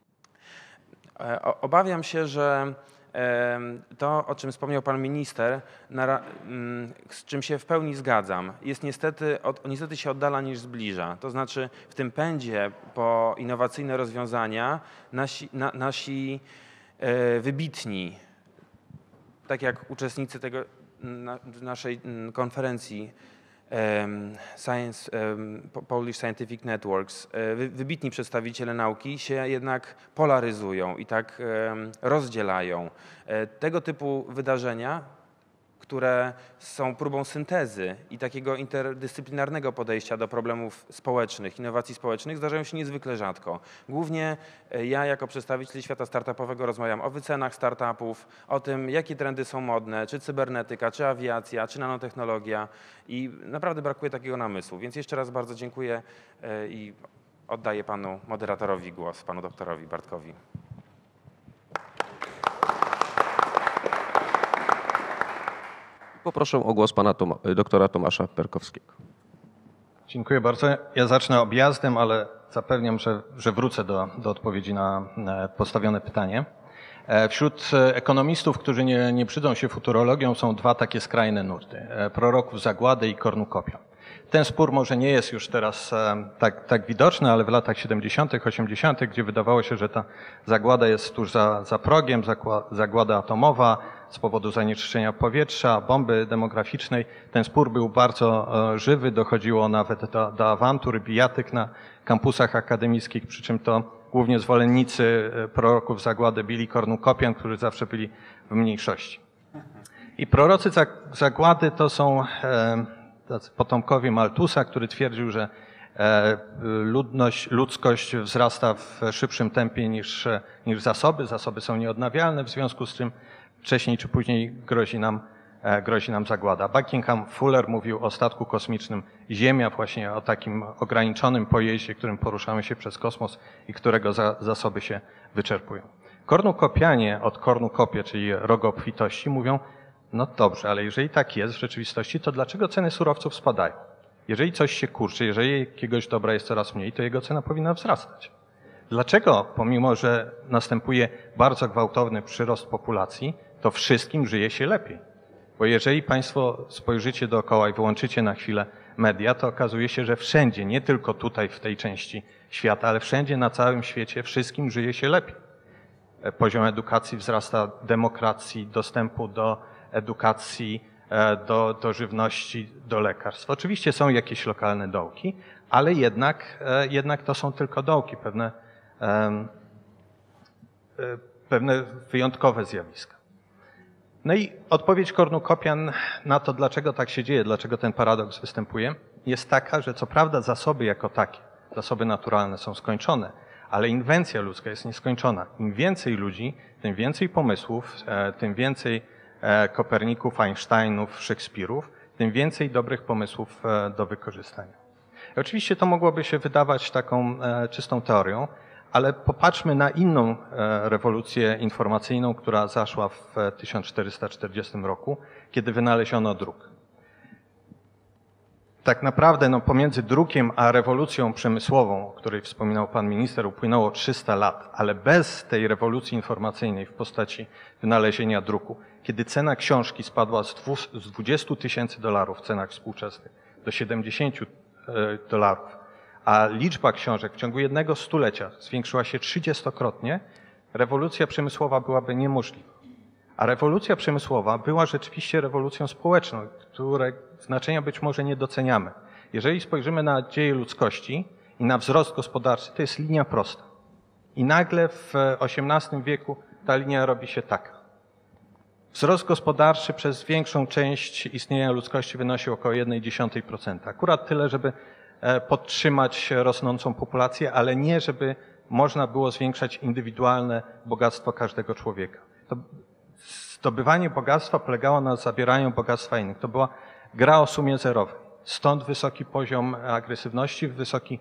Obawiam się, że to, o czym wspomniał pan minister, z czym się w pełni zgadzam, jest niestety się oddala niż zbliża. To znaczy w tym pędzie po innowacyjne rozwiązania nasi wybitni, tak jak uczestnicy naszej konferencji Polish Scientific Networks, wybitni przedstawiciele nauki się jednak polaryzują i tak rozdzielają. Tego typu wydarzenia, które są próbą syntezy i takiego interdyscyplinarnego podejścia do problemów społecznych, innowacji społecznych, zdarzają się niezwykle rzadko. Głównie ja jako przedstawiciel świata startupowego rozmawiam o wycenach startupów, o tym, jakie trendy są modne, czy cybernetyka, czy awiacja, czy nanotechnologia i naprawdę brakuje takiego namysłu. Więc jeszcze raz bardzo dziękuję i oddaję panu moderatorowi głos, panu doktorowi Bartkowi. Poproszę o głos pana doktora Tomasza Perkowskiego. Dziękuję bardzo. Ja zacznę objazdem, ale zapewniam, że wrócę do odpowiedzi na postawione pytanie. Wśród ekonomistów, którzy nie brzydzą się futurologią, są dwa takie skrajne nurty. Proroków zagłady i kornukopian. Ten spór może nie jest już teraz tak widoczny, ale w latach 70., 80., gdzie wydawało się, że ta zagłada jest tuż za progiem, zagłada atomowa z powodu zanieczyszczenia powietrza, bomby demograficznej, ten spór był bardzo żywy, dochodziło nawet do awantur, bijatyk na kampusach akademickich, przy czym to głównie zwolennicy proroków zagłady byli kornukopian, którzy zawsze byli w mniejszości. I prorocy zagłady to są potomkowie Malthusa, który twierdził, że ludzkość wzrasta w szybszym tempie niż zasoby. Zasoby są nieodnawialne, w związku z czym wcześniej czy później grozi nam zagłada. Buckingham Fuller mówił o statku kosmicznym Ziemia, właśnie o takim ograniczonym pojeździe, którym poruszamy się przez kosmos i którego zasoby się wyczerpują. Kornukopianie od kornukopie, czyli rogobfitości, mówią: no dobrze, ale jeżeli tak jest w rzeczywistości, to dlaczego ceny surowców spadają? Jeżeli coś się kurczy, jeżeli jakiegoś dobra jest coraz mniej, to jego cena powinna wzrastać. Dlaczego, pomimo że następuje bardzo gwałtowny przyrost populacji, to wszystkim żyje się lepiej? Bo jeżeli Państwo spojrzycie dookoła i wyłączycie na chwilę media, to okazuje się, że wszędzie, nie tylko tutaj w tej części świata, ale wszędzie na całym świecie wszystkim żyje się lepiej. Poziom edukacji wzrasta, demokracji, dostępu do edukacji, do żywności, do lekarstw. Oczywiście są jakieś lokalne dołki, ale jednak to są tylko dołki, pewne wyjątkowe zjawiska. No i odpowiedź kornukopian na to, dlaczego tak się dzieje, dlaczego ten paradoks występuje, jest taka, że co prawda zasoby jako takie, zasoby naturalne są skończone, ale inwencja ludzka jest nieskończona. Im więcej ludzi, tym więcej pomysłów, tym więcej Koperników, Einsteinów, Szekspirów, tym więcej dobrych pomysłów do wykorzystania. I oczywiście to mogłoby się wydawać taką czystą teorią, ale popatrzmy na inną rewolucję informacyjną, która zaszła w 1440 roku, kiedy wynaleziono druk. tak naprawdę no, pomiędzy drukiem a rewolucją przemysłową, o której wspominał pan minister, upłynęło 300 lat, ale bez tej rewolucji informacyjnej w postaci wynalezienia druku, kiedy cena książki spadła z $20,000 w cenach współczesnych do $70, a liczba książek w ciągu jednego stulecia zwiększyła się 30-krotnie, rewolucja przemysłowa byłaby niemożliwa. A rewolucja przemysłowa była rzeczywiście rewolucją społeczną, której znaczenia być może nie doceniamy. Jeżeli spojrzymy na dzieje ludzkości i na wzrost gospodarczy, to jest linia prosta. I nagle w XVIII wieku ta linia robi się taka. Wzrost gospodarczy przez większą część istnienia ludzkości wynosił około 0,1%. Akurat tyle, żeby podtrzymać rosnącą populację, ale nie, żeby można było zwiększać indywidualne bogactwo każdego człowieka. To zdobywanie bogactwa polegało na zabieraniu bogactwa innych. To była gra o sumie zerowej. Stąd wysoki poziom agresywności,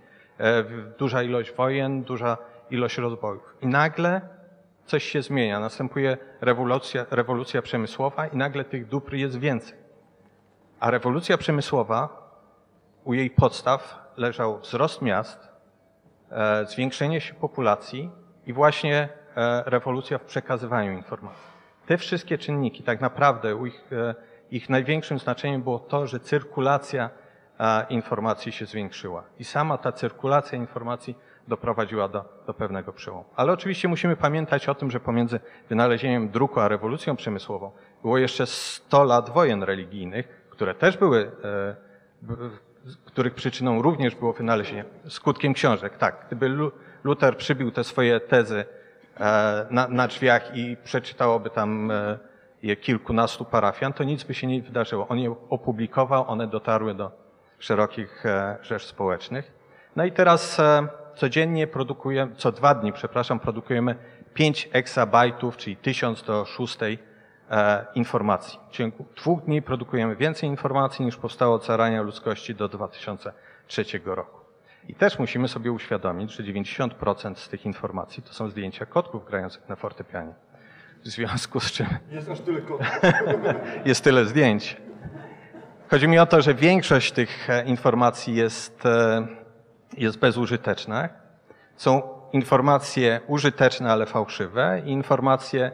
duża ilość wojen, duża ilość rozbojów. I nagle coś się zmienia. Następuje rewolucja przemysłowa i nagle tych dóbr jest więcej. A rewolucja przemysłowa, u jej podstaw leżał wzrost miast, zwiększenie się populacji i właśnie rewolucja w przekazywaniu informacji. Te wszystkie czynniki, tak naprawdę ich największym znaczeniem było to, że cyrkulacja informacji się zwiększyła. I sama ta cyrkulacja informacji doprowadziła do pewnego przełomu. Ale oczywiście musimy pamiętać o tym, że pomiędzy wynalezieniem druku a rewolucją przemysłową było jeszcze 100 lat wojen religijnych, które też były, których przyczyną również było wynalezienie, skutkiem książek. Tak, gdyby Luter przybił te swoje tezy na drzwiach i przeczytałoby tam je kilkunastu parafian, to nic by się nie wydarzyło. On je opublikował, one dotarły do szerokich rzesz społecznych. No i teraz co 2 dni, produkujemy 5 exabajtów, czyli 1000 do 6 informacji. W ciągu 2 dni produkujemy więcej informacji niż powstało od zarania ludzkości do 2003 roku. I też musimy sobie uświadomić, że 90% z tych informacji to są zdjęcia kotków grających na fortepianie. W związku z czym... Jest aż tyle kotów. Jest tyle zdjęć. Chodzi mi o to, że większość tych informacji jest bezużyteczna. Są informacje użyteczne, ale fałszywe i informacje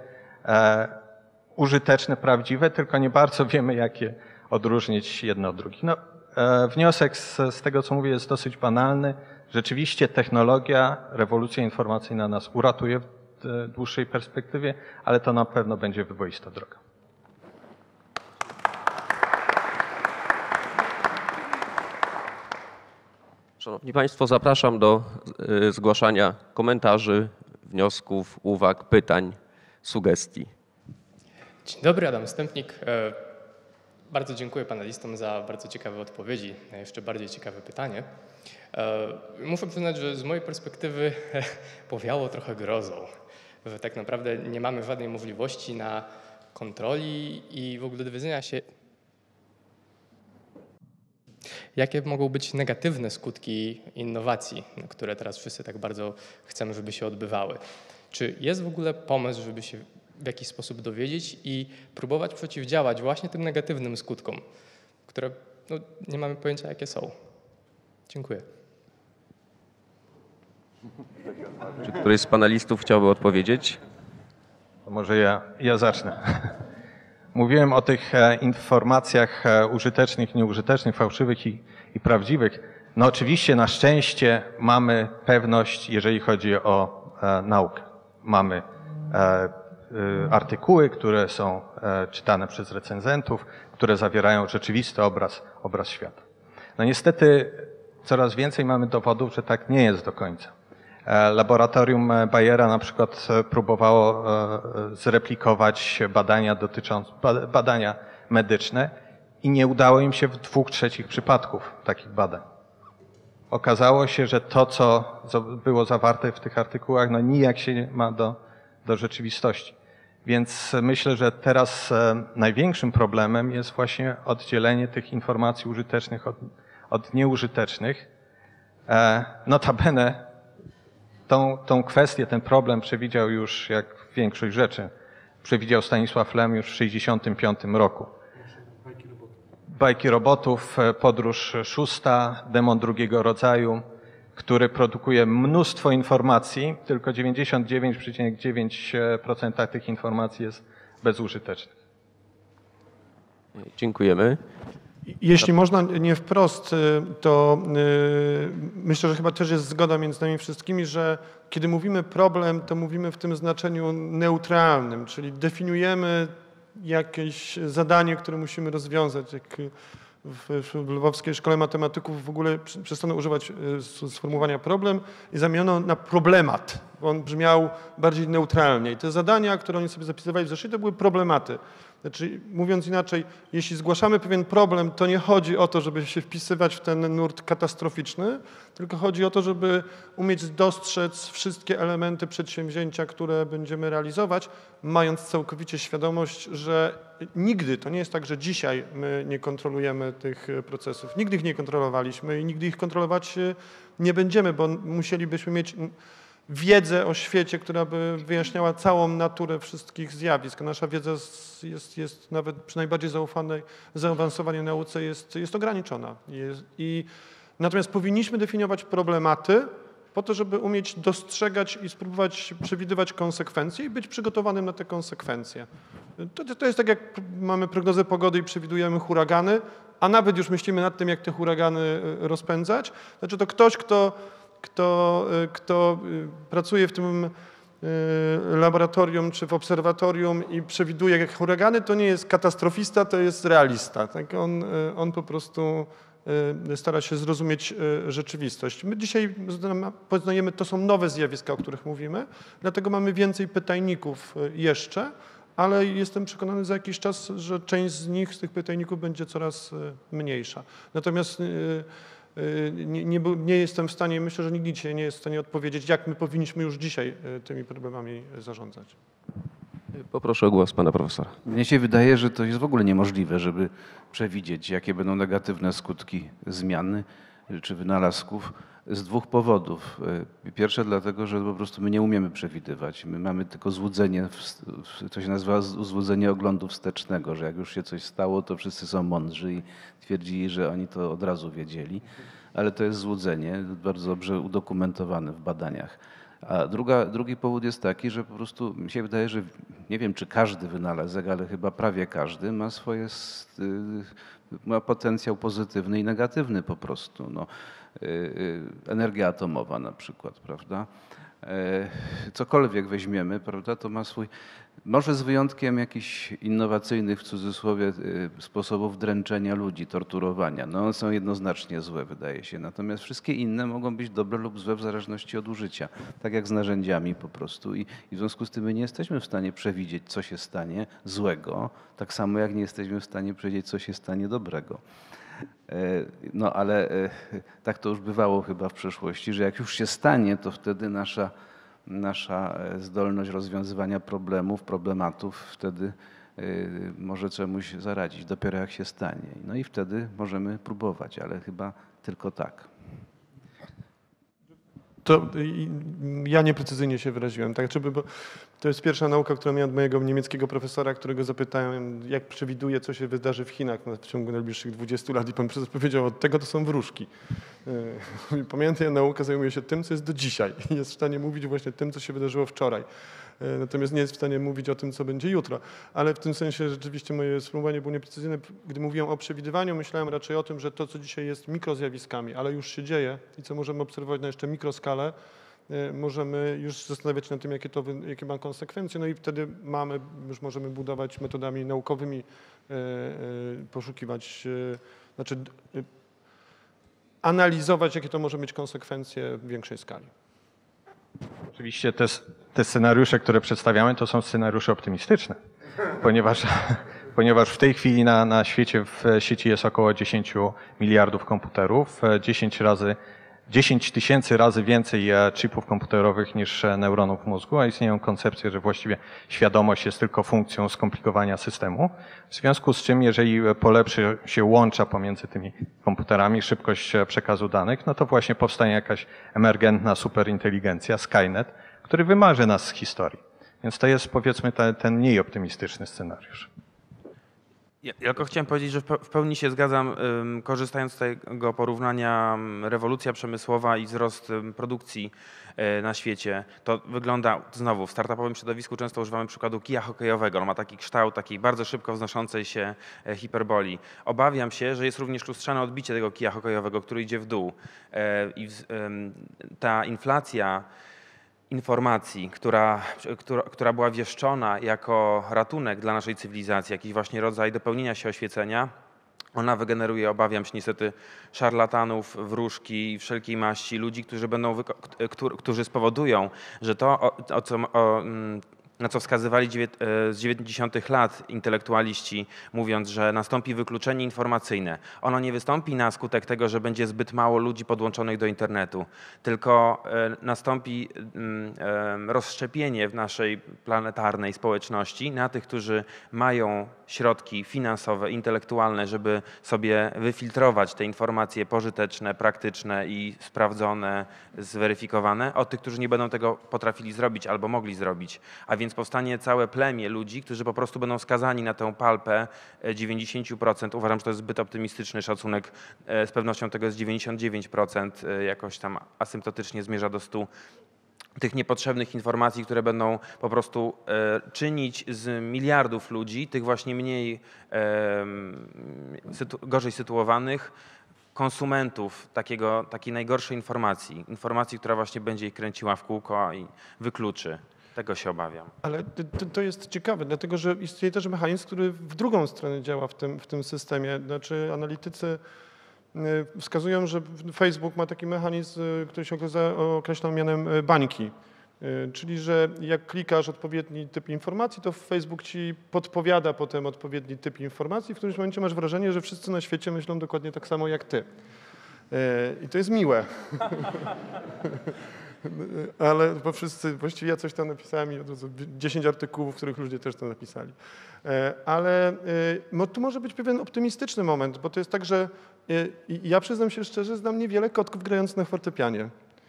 użyteczne, prawdziwe, tylko nie bardzo wiemy, jak je odróżnić jedno od drugich. No, wniosek z tego, co mówię, jest dosyć banalny. Rzeczywiście technologia, rewolucja informacyjna nas uratuje w dłuższej perspektywie, ale to na pewno będzie wyboista droga. Szanowni Państwo, zapraszam do zgłaszania komentarzy, wniosków, uwag, pytań, sugestii. Dzień dobry, Adam Stępnik. Bardzo dziękuję panelistom za bardzo ciekawe odpowiedzi, na jeszcze bardziej ciekawe pytanie. Muszę przyznać, że z mojej perspektywy powiało trochę grozą. Że tak naprawdę nie mamy żadnej możliwości na kontroli i w ogóle dowiedzenia się, jakie mogą być negatywne skutki innowacji, które teraz wszyscy tak bardzo chcemy, żeby się odbywały. Czy jest w ogóle pomysł, żeby się w jakiś sposób dowiedzieć i próbować przeciwdziałać właśnie tym negatywnym skutkom, które nie mamy pojęcia, jakie są? Dziękuję. Czy któryś z panelistów chciałby odpowiedzieć? To może ja zacznę. Mówiłem o tych informacjach użytecznych, nieużytecznych, fałszywych i prawdziwych. No oczywiście na szczęście mamy pewność, jeżeli chodzi o naukę. Mamy artykuły, które są czytane przez recenzentów, które zawierają rzeczywisty obraz świata. No niestety coraz więcej mamy dowodów, że tak nie jest do końca. Laboratorium Bayera na przykład próbowało zreplikować badania medyczne i nie udało im się w 2/3 przypadków takich badań. Okazało się, że to, co było zawarte w tych artykułach, no nijak się nie ma do rzeczywistości. Więc myślę, że teraz największym problemem jest właśnie oddzielenie tych informacji użytecznych od nieużytecznych. Notabene tą kwestię, ten problem przewidział już, jak większość rzeczy, przewidział Stanisław Lem już w 1965 roku. Bajki robotów, podróż 6, demon drugiego rodzaju, który produkuje mnóstwo informacji, tylko 99,9% tych informacji jest bezużytecznych. Dziękujemy. Jeśli można nie wprost, to myślę, że chyba też jest zgoda między nami wszystkimi, że kiedy mówimy problem, to mówimy w tym znaczeniu neutralnym, czyli definiujemy jakieś zadanie, które musimy rozwiązać. Jak w Lwowskiej Szkole Matematyków w ogóle przestano używać sformułowania problem i zamieniono na problemat, bo on brzmiał bardziej neutralnie. I te zadania, które oni sobie zapisywali w zeszycie, to były problematy. Znaczy, mówiąc inaczej, jeśli zgłaszamy pewien problem, to nie chodzi o to, żeby się wpisywać w ten nurt katastroficzny, tylko chodzi o to, żeby umieć dostrzec wszystkie elementy przedsięwzięcia, które będziemy realizować, mając całkowicie świadomość, że nigdy, to nie jest tak, że dzisiaj my nie kontrolujemy tych procesów, nigdy ich nie kontrolowaliśmy i nigdy ich kontrolować nie będziemy, bo musielibyśmy mieć wiedzę o świecie, która by wyjaśniała całą naturę wszystkich zjawisk. Nasza wiedza jest nawet przy najbardziej zaawansowanej nauce jest ograniczona. Natomiast powinniśmy definiować problematy po to, żeby umieć dostrzegać i spróbować przewidywać konsekwencje i być przygotowanym na te konsekwencje. To jest tak, jak mamy prognozę pogody i przewidujemy huragany, a nawet już myślimy nad tym, jak te huragany rozpędzać. Znaczy to ktoś, kto pracuje w tym laboratorium czy w obserwatorium i przewiduje jak huragany, to nie jest katastrofista, to jest realista. Tak? On po prostu stara się zrozumieć rzeczywistość. My dzisiaj poznajemy, to są nowe zjawiska, o których mówimy, dlatego mamy więcej pytajników jeszcze, ale jestem przekonany za jakiś czas, że część z nich, z tych pytajników będzie coraz mniejsza. Natomiast nie jestem w stanie, myślę, że nikt dzisiaj nie jest w stanie odpowiedzieć, jak my powinniśmy już dzisiaj tymi problemami zarządzać. Poproszę o głos pana profesora. Mnie się wydaje, że to jest w ogóle niemożliwe, żeby przewidzieć, jakie będą negatywne skutki zmiany czy wynalazków z dwóch powodów. Pierwsze dlatego, że po prostu my nie umiemy przewidywać. My mamy tylko złudzenie, to się nazywa złudzenie oglądu wstecznego, że jak już się coś stało, to wszyscy są mądrzy i twierdzili, że oni to od razu wiedzieli. Ale to jest złudzenie, bardzo dobrze udokumentowane w badaniach. A drugi powód jest taki, że po prostu mi się wydaje, że nie wiem, czy każdy wynalazek, ale chyba prawie każdy ma potencjał pozytywny i negatywny po prostu. No, energia atomowa na przykład, prawda? Cokolwiek weźmiemy, prawda, to ma swój, może z wyjątkiem jakichś innowacyjnych w cudzysłowie sposobów dręczenia ludzi, torturowania. No one są jednoznacznie złe, wydaje się. Natomiast wszystkie inne mogą być dobre lub złe w zależności od użycia. Tak jak z narzędziami po prostu. I w związku z tym my nie jesteśmy w stanie przewidzieć, co się stanie złego, tak samo jak nie jesteśmy w stanie przewidzieć, co się stanie dobrego. No ale tak to już bywało chyba w przeszłości, że jak już się stanie, to wtedy nasza zdolność rozwiązywania problematów wtedy może czemuś zaradzić, dopiero jak się stanie. No i wtedy możemy próbować, ale chyba tylko tak. To ja nieprecyzyjnie się wyraziłem, tak? Bo to jest pierwsza nauka, którą miałem od mojego niemieckiego profesora, którego zapytałem, jak przewiduje, co się wydarzy w Chinach w ciągu najbliższych 20 lat i pan profesor powiedział, od tego to są wróżki. Pamiętaj, nauka zajmuje się tym, co jest do dzisiaj i jest w stanie mówić właśnie tym, co się wydarzyło wczoraj. Natomiast nie jest w stanie mówić o tym, co będzie jutro. Ale w tym sensie rzeczywiście moje sformułowanie było nieprecyzyjne. Gdy mówiłem o przewidywaniu, myślałem raczej o tym, że to, co dzisiaj jest mikrozjawiskami, ale już się dzieje i co możemy obserwować na jeszcze mikroskalę, możemy już zastanawiać się nad tym, jakie ma konsekwencje, no i wtedy już możemy budować metodami naukowymi, poszukiwać, znaczy analizować, jakie to może mieć konsekwencje w większej skali. Oczywiście te scenariusze, które przedstawiamy, to są scenariusze optymistyczne, ponieważ w tej chwili na świecie w sieci jest około 10 miliardów komputerów, 10 tysięcy razy więcej chipów komputerowych niż neuronów w mózgu, a istnieją koncepcje, że właściwie świadomość jest tylko funkcją skomplikowania systemu. W związku z czym, jeżeli polepszy się łącza pomiędzy tymi komputerami, szybkość przekazu danych, no to właśnie powstanie jakaś emergentna superinteligencja, Skynet, który wymarzy nas z historii. Więc to jest, powiedzmy, ten mniej optymistyczny scenariusz. Ja tylko chciałem powiedzieć, że w pełni się zgadzam, korzystając z tego porównania rewolucja przemysłowa i wzrost produkcji na świecie. To wygląda, znowu w startupowym środowisku często używamy przykładu kija hokejowego. On ma taki kształt takiej bardzo szybko wznoszącej się hiperboli. Obawiam się, że jest również lustrzane odbicie tego kija hokejowego, który idzie w dół. I ta inflacja informacji, która była wieszczona jako ratunek dla naszej cywilizacji, jakiś właśnie rodzaj dopełnienia się oświecenia, ona wygeneruje, obawiam się niestety, szarlatanów, wróżki, wszelkiej maści, ludzi, którzy spowodują, że to, na co wskazywali z 90. lat intelektualiści, mówiąc, że nastąpi wykluczenie informacyjne. Ono nie wystąpi na skutek tego, że będzie zbyt mało ludzi podłączonych do internetu, tylko nastąpi rozszczepienie w naszej planetarnej społeczności na tych, którzy mają środki finansowe, intelektualne, żeby sobie wyfiltrować te informacje pożyteczne, praktyczne i sprawdzone, zweryfikowane, od tych, którzy nie będą tego potrafili zrobić albo mogli zrobić. A więc powstanie całe plemię ludzi, którzy po prostu będą skazani na tę palpę 90%. Uważam, że to jest zbyt optymistyczny szacunek. Z pewnością tego jest 99%, jakoś tam asymptotycznie zmierza do 100%. Tych niepotrzebnych informacji, które będą po prostu czynić z miliardów ludzi, tych właśnie mniej, gorzej sytuowanych, konsumentów takiej najgorszej informacji, która właśnie będzie ich kręciła w kółko i wykluczy. Tego się obawiam. Ale to jest ciekawe, dlatego że istnieje też mechanizm, który w drugą stronę działa w tym systemie. Znaczy analitycy wskazują, że Facebook ma taki mechanizm, który się określa mianem bańki. Czyli, że jak klikasz odpowiedni typ informacji, to Facebook ci podpowiada potem odpowiedni typ informacji. W którymś momencie masz wrażenie, że wszyscy na świecie myślą dokładnie tak samo jak ty. I to jest miłe. Ale bo wszyscy, właściwie ja coś tam napisałem i od razu 10 artykułów, w których ludzie też to napisali. Ale tu może być pewien optymistyczny moment, bo to jest tak, że ja przyznam się szczerze, znam niewiele kotków grających na fortepianie,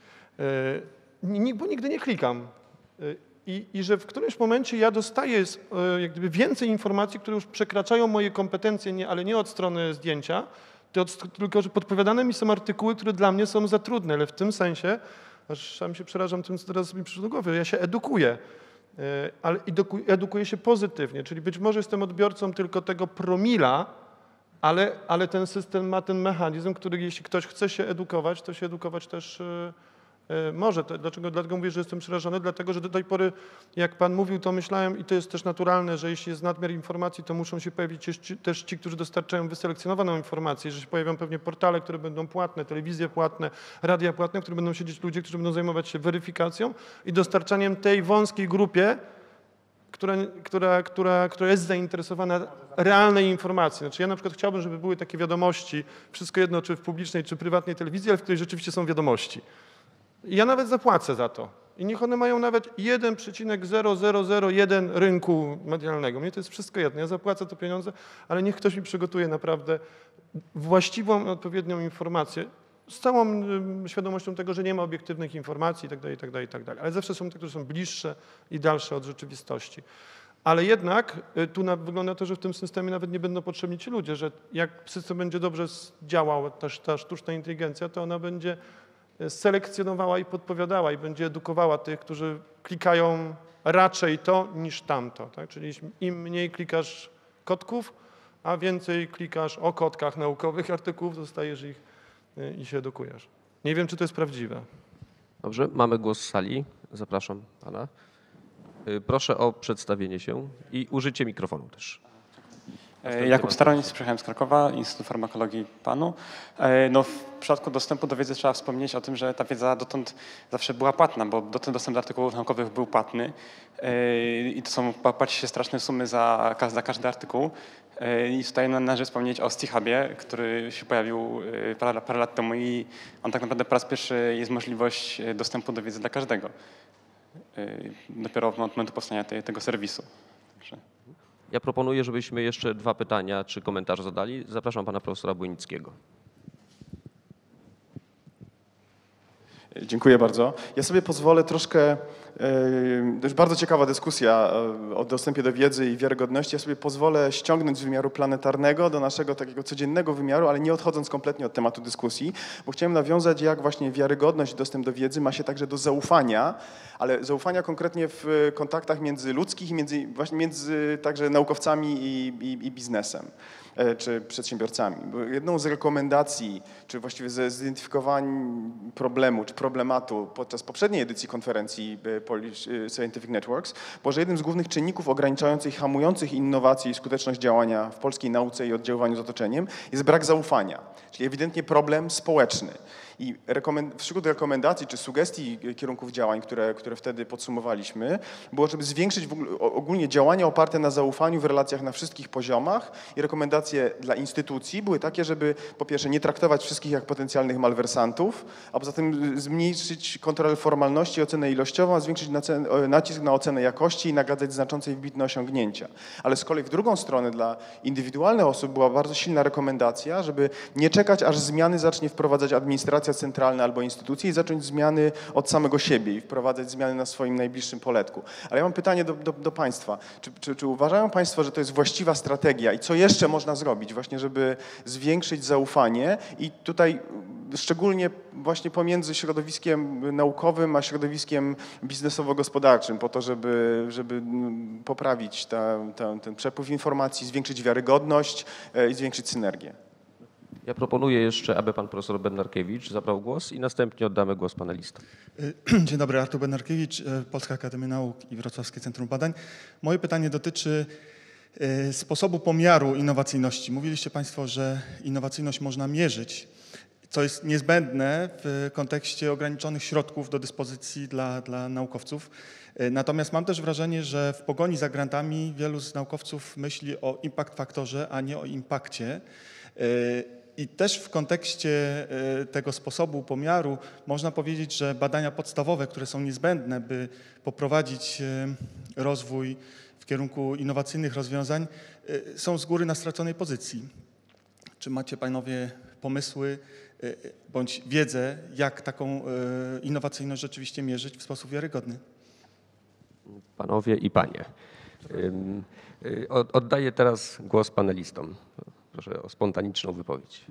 bo nigdy nie klikam. I że w którymś momencie ja dostaję jak gdyby więcej informacji, które już przekraczają moje kompetencje, ale nie od strony zdjęcia, tylko że podpowiadane mi są artykuły, które dla mnie są za trudne, ale w tym sensie, aż sam się przerażam tym, co teraz mi przyszło do głowy. Ja się edukuję, ale edukuję się pozytywnie, czyli być może jestem odbiorcą tylko tego promila, ale ten system ma ten mechanizm, który jeśli ktoś chce się edukować, to się edukować też może. Dlatego mówię, że jestem przerażony, dlatego że do tej pory, jak pan mówił, to myślałem i to jest też naturalne, że jeśli jest nadmiar informacji, to muszą się pojawić też ci, którzy dostarczają wyselekcjonowaną informację, że się pojawią pewnie portale, które będą płatne, telewizje płatne, radia płatne, w których będą siedzieć ludzie, którzy będą zajmować się weryfikacją i dostarczaniem tej wąskiej grupie, która jest zainteresowana realnej informacji. Znaczy ja na przykład chciałbym, żeby były takie wiadomości, wszystko jedno, czy w publicznej, czy prywatnej telewizji, ale w której rzeczywiście są wiadomości. I ja nawet zapłacę za to. I niech one mają nawet 1,0001 rynku medialnego. Mnie to jest wszystko jedno. Ja zapłacę te pieniądze, ale niech ktoś mi przygotuje naprawdę właściwą, odpowiednią informację z całą świadomością tego, że nie ma obiektywnych informacji itd., itd., itd. Ale zawsze są te, które są bliższe i dalsze od rzeczywistości. Ale jednak tu wygląda na to, że w tym systemie nawet nie będą potrzebni ci ludzie, że jak system będzie dobrze działał, ta sztuczna inteligencja, to ona będzie selekcjonowała i podpowiadała i będzie edukowała tych, którzy klikają raczej to niż tamto. Tak? Czyli im mniej klikasz kotków, a więcej klikasz o kotkach naukowych artykułów, dostajesz ich i się edukujesz. Nie wiem, czy to jest prawdziwe. Dobrze, mamy głos z sali. Zapraszam pana. Proszę o przedstawienie się i użycie mikrofonu też. Jakub Staroń, przyjechałem z Krakowa, Instytut Farmakologii PAN-u. No, w przypadku dostępu do wiedzy trzeba wspomnieć o tym, że ta wiedza dotąd zawsze była płatna, bo dotąd dostęp do artykułów naukowych był płatny i to płaci się straszne sumy za każdy artykuł. I tutaj należy wspomnieć o SciHubie, który się pojawił parę lat temu i on tak naprawdę po raz pierwszy jest możliwość dostępu do wiedzy dla każdego. Dopiero od momentu powstania tego serwisu. Także. Ja proponuję, żebyśmy jeszcze 2 pytania czy komentarze zadali. Zapraszam pana profesora Bujnickiego. Dziękuję bardzo. Ja sobie pozwolę troszkę To jest bardzo ciekawa dyskusja o dostępie do wiedzy i wiarygodności. Ja sobie pozwolę ściągnąć z wymiaru planetarnego do naszego takiego codziennego wymiaru, ale nie odchodząc kompletnie od tematu dyskusji, bo chciałem nawiązać, jak właśnie wiarygodność i dostęp do wiedzy ma się także do zaufania, ale zaufania konkretnie w kontaktach międzyludzkich i między także naukowcami i biznesem czy przedsiębiorcami. Bo jedną z rekomendacji, czy właściwie ze zidentyfikowań problemu czy problematu podczas poprzedniej edycji konferencji Polish Scientific Networks było, że jednym z głównych czynników ograniczających i hamujących innowacje i skuteczność działania w polskiej nauce i oddziaływaniu z otoczeniem jest brak zaufania, czyli ewidentnie problem społeczny. I wśród rekomendacji czy sugestii kierunków działań, które wtedy podsumowaliśmy, było, żeby zwiększyć ogólnie działania oparte na zaufaniu w relacjach na wszystkich poziomach i rekomendacje dla instytucji były takie, żeby po pierwsze nie traktować wszystkich jak potencjalnych malwersantów, a poza tym zmniejszyć kontrolę formalności, ocenę ilościową, a zwiększyć nacisk na ocenę jakości i nagradzać znaczące i wybitne osiągnięcia. Ale z kolei w drugą stronę dla indywidualnych osób była bardzo silna rekomendacja, żeby nie czekać, aż zmiany zacznie wprowadzać administracja centralna albo instytucje i zacząć zmiany od samego siebie i wprowadzać zmiany na swoim najbliższym poletku. Ale ja mam pytanie do Państwa. Czy uważają Państwo, że to jest właściwa strategia i co jeszcze można zrobić właśnie, żeby zwiększyć zaufanie i tutaj szczególnie właśnie pomiędzy środowiskiem naukowym a środowiskiem biznesowo-gospodarczym po to, żeby poprawić ten przepływ informacji, zwiększyć wiarygodność i zwiększyć synergię? Ja proponuję jeszcze, aby pan profesor Bednarkiewicz zabrał głos i następnie oddamy głos panelistom. Dzień dobry, Artur Bednarkiewicz, Polska Akademia Nauk i Wrocławskie Centrum Badań. Moje pytanie dotyczy sposobu pomiaru innowacyjności. Mówiliście Państwo, że innowacyjność można mierzyć, co jest niezbędne w kontekście ograniczonych środków do dyspozycji dla naukowców. Natomiast mam też wrażenie, że w pogoni za grantami wielu z naukowców myśli o impact faktorze, a nie o impakcie. I też w kontekście tego sposobu pomiaru można powiedzieć, że badania podstawowe, które są niezbędne, by poprowadzić rozwój w kierunku innowacyjnych rozwiązań, są z góry na straconej pozycji. Czy macie Panowie pomysły bądź wiedzę, jak taką innowacyjność rzeczywiście mierzyć w sposób wiarygodny? Panowie i panie. Oddaję teraz głos panelistom. Proszę o spontaniczną wypowiedź.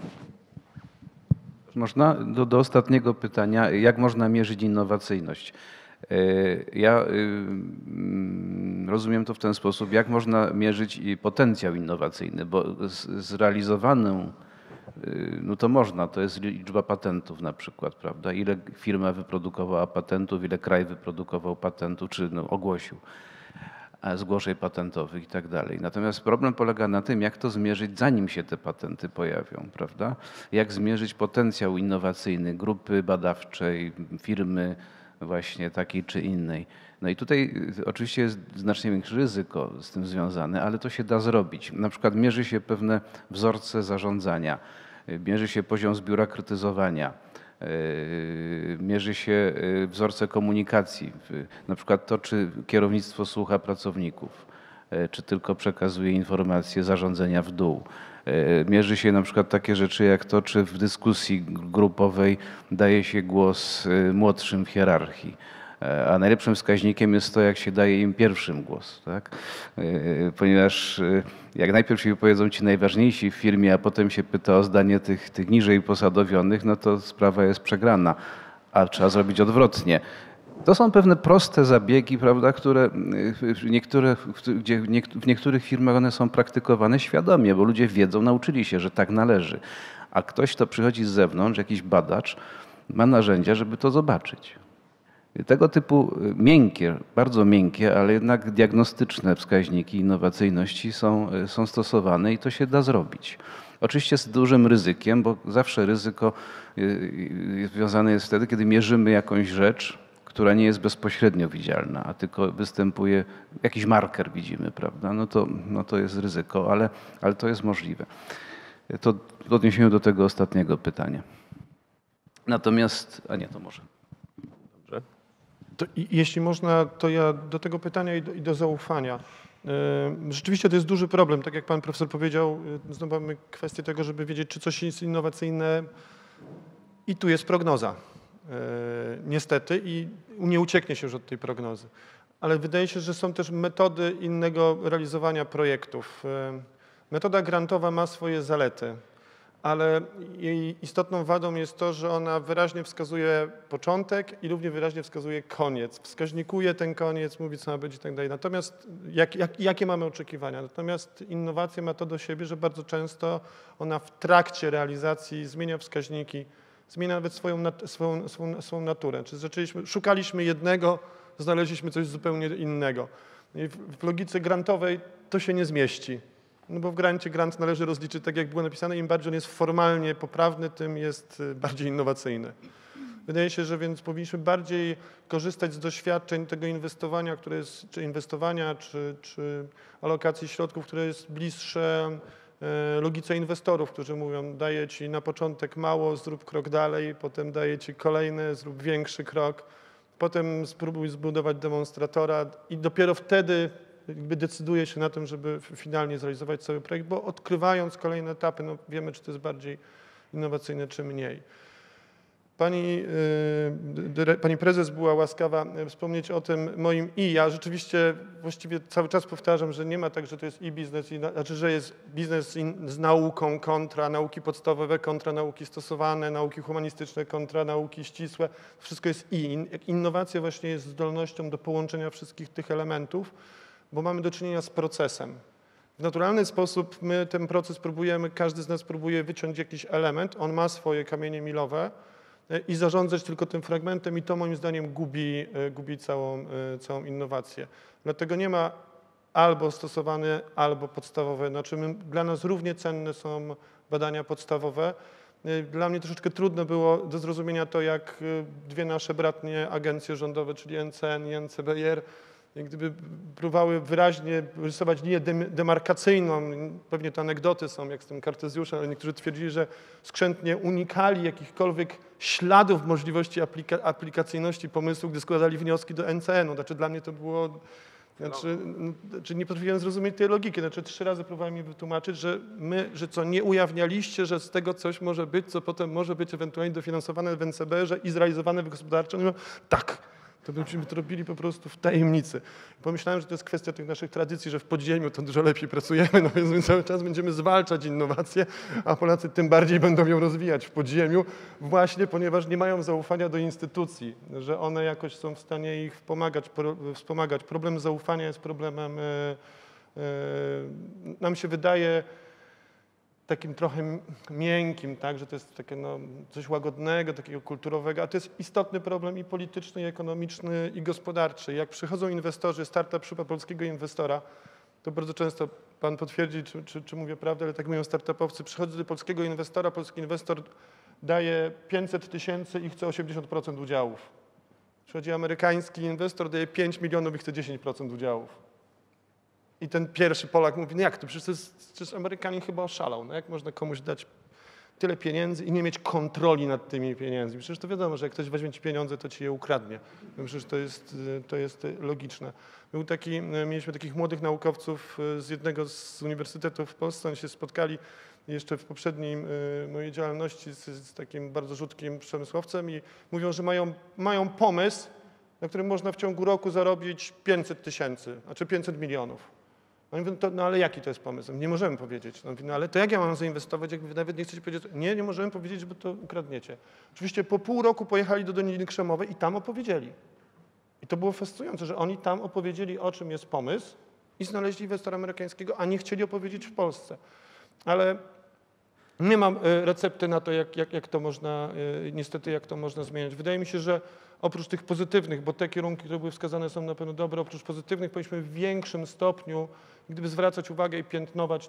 Można do ostatniego pytania, jak można mierzyć innowacyjność? Ja rozumiem to w ten sposób, jak można mierzyć potencjał innowacyjny, bo zrealizowaną, no to można, to jest liczba patentów na przykład, prawda? Ile firma wyprodukowała patentów, ile kraj wyprodukował patentów, czy ogłosił zgłoszeń patentowych i tak dalej. Natomiast problem polega na tym, jak to zmierzyć, zanim się te patenty pojawią, prawda? Jak zmierzyć potencjał innowacyjny grupy badawczej, firmy właśnie takiej czy innej. No i tutaj oczywiście jest znacznie większe ryzyko z tym związane, ale to się da zrobić. Na przykład mierzy się pewne wzorce zarządzania, mierzy się poziom zbiurokratyzowania, mierzy się wzorce komunikacji, na przykład to, czy kierownictwo słucha pracowników, czy tylko przekazuje informacje zarządzenia w dół. Mierzy się na przykład takie rzeczy jak to, czy w dyskusji grupowej daje się głos młodszym w hierarchii. A najlepszym wskaźnikiem jest to, jak się daje im pierwszym głos, tak? Ponieważ jak najpierw się wypowiedzą ci najważniejsi w firmie, a potem się pyta o zdanie tych niżej posadowionych, no to sprawa jest przegrana, a trzeba zrobić odwrotnie. To są pewne proste zabiegi, prawda, które w niektórych firmach one są praktykowane świadomie, bo ludzie wiedzą, nauczyli się, że tak należy. A ktoś, kto przychodzi z zewnątrz, jakiś badacz, ma narzędzia, żeby to zobaczyć. Tego typu miękkie, bardzo miękkie, ale jednak diagnostyczne wskaźniki innowacyjności są stosowane i to się da zrobić. Oczywiście z dużym ryzykiem, bo zawsze ryzyko związane jest wtedy, kiedy mierzymy jakąś rzecz, która nie jest bezpośrednio widzialna, a tylko występuje, jakiś marker widzimy, prawda? No to jest ryzyko, ale to jest możliwe. To w odniesieniu do tego ostatniego pytania. Natomiast, a nie, to może. Dobrze. To jeśli można, to ja do tego pytania i do zaufania. Rzeczywiście to jest duży problem, tak jak pan profesor powiedział, znowu mamy kwestię tego, żeby wiedzieć, czy coś jest innowacyjne i tu jest prognoza. niestety, i nie ucieknie się już od tej prognozy. Ale wydaje się, że są też metody innego realizowania projektów. Metoda grantowa ma swoje zalety, ale jej istotną wadą jest to, że ona wyraźnie wskazuje początek i równie wyraźnie wskazuje koniec. Wskaźnikuje ten koniec, mówi, co ma być i tak dalej. Natomiast jakie mamy oczekiwania? Natomiast innowacja ma to do siebie, że bardzo ona w trakcie realizacji zmienia wskaźniki, zmienia nawet swoją naturę. Czyli szukaliśmy jednego, znaleźliśmy coś zupełnie innego. I w logice grantowej to się nie zmieści. No bo w grancie grant należy rozliczyć tak, jak było napisane. Im bardziej on jest formalnie poprawny, tym jest bardziej innowacyjny. Wydaje się, że więc powinniśmy bardziej korzystać z doświadczeń tego inwestowania, czy alokacji środków, które jest bliższe logice inwestorów, którzy mówią, daję ci na początek mało, zrób krok dalej, potem daję ci kolejny, zrób większy krok, potem spróbuj zbudować demonstratora i dopiero wtedy jakby decyduje się na tym, żeby finalnie zrealizować cały projekt, bo odkrywając kolejne etapy, no wiemy, czy to jest bardziej innowacyjne, czy mniej. Pani prezes była łaskawa wspomnieć o tym moim ja rzeczywiście właściwie cały czas powtarzam, że nie ma tak, że to jest biznes, znaczy, że jest biznes z nauką kontra nauki podstawowe, kontra nauki stosowane, nauki humanistyczne kontra nauki ścisłe. Wszystko jest Innowacja właśnie jest zdolnością do połączenia wszystkich tych elementów, bo mamy do czynienia z procesem. W naturalny sposób my ten proces każdy z nas próbuje wyciąć jakiś element, on ma swoje kamienie milowe i zarządzać tylko tym fragmentem i to moim zdaniem gubi całą innowację. Dlatego nie ma albo stosowane, albo podstawowe. Znaczy dla nas równie cenne są badania podstawowe. Dla mnie troszeczkę trudno było do zrozumienia to, jak dwie nasze bratnie agencje rządowe, czyli NCN i NCBR, jak gdyby próbowały wyraźnie rysować linię demarkacyjną. Pewnie te anegdoty są, jak z tym Kartezjuszem, ale niektórzy twierdzili, że skrzętnie unikali jakichkolwiek śladów możliwości aplikacyjności pomysłu, gdy składali wnioski do NCN-u. Znaczy dla mnie to było... Znaczy nie potrafiłem zrozumieć tej logiki. Znaczy 3 razy próbowałem mi wytłumaczyć, że co nie ujawnialiście, że z tego coś może być, co potem może być ewentualnie dofinansowane w NCBR-ze i zrealizowane gospodarczo. No, tak. To byśmy to robili po prostu w tajemnicy. Pomyślałem, że to jest kwestia tych naszych tradycji, że w podziemiu to dużo lepiej pracujemy, no więc my cały czas będziemy zwalczać innowacje, a Polacy tym bardziej będą ją rozwijać w podziemiu, właśnie ponieważ nie mają zaufania do instytucji, że one jakoś są w stanie ich wspomagać. Problem zaufania jest problemem, nam się wydaje, takim trochę miękkim, tak, że to jest takie coś łagodnego, takiego kulturowego, a to jest istotny problem i polityczny, i ekonomiczny, i gospodarczy. Jak przychodzą inwestorzy, startup szuka polskiego inwestora, to bardzo często pan potwierdzi, czy mówię prawdę, ale tak mówią startupowcy, przychodzi do polskiego inwestora, polski inwestor daje 500 000 i chce 80% udziałów. Przychodzi amerykański inwestor, daje 5 milionów i chce 10% udziałów. I ten pierwszy Polak mówi, no jak to, przecież Amerykanin chyba oszalał, no jak można komuś dać tyle pieniędzy i nie mieć kontroli nad tymi pieniędzmi? Przecież to wiadomo, że jak ktoś weźmie ci pieniądze, to ci je ukradnie. No przecież to jest logiczne. Mieliśmy takich młodych naukowców z jednego z uniwersytetów w Polsce, oni się spotkali jeszcze w poprzedniej mojej działalności z takim bardzo rzutkim przemysłowcem i mówią, że mają pomysł, na którym można w ciągu roku zarobić 500 000, znaczy 500 milionów. No mówię, no ale jaki to jest pomysł? Nie możemy powiedzieć. No mówię, no ale to jak ja mam zainwestować, jak wy nawet nie chcecie powiedzieć? Nie możemy powiedzieć, bo to ukradniecie. Oczywiście po pół roku pojechali do Doliny Krzemowej i tam opowiedzieli. I to było fascynujące, że oni tam opowiedzieli, o czym jest pomysł i znaleźli inwestora amerykańskiego, a nie chcieli opowiedzieć w Polsce. Ale nie mam recepty na to, jak to można, niestety, jak to można zmieniać. Wydaje mi się, że oprócz tych pozytywnych, bo te kierunki, które były wskazane, są na pewno dobre, oprócz pozytywnych powinniśmy w większym stopniu gdyby zwracać uwagę i piętnować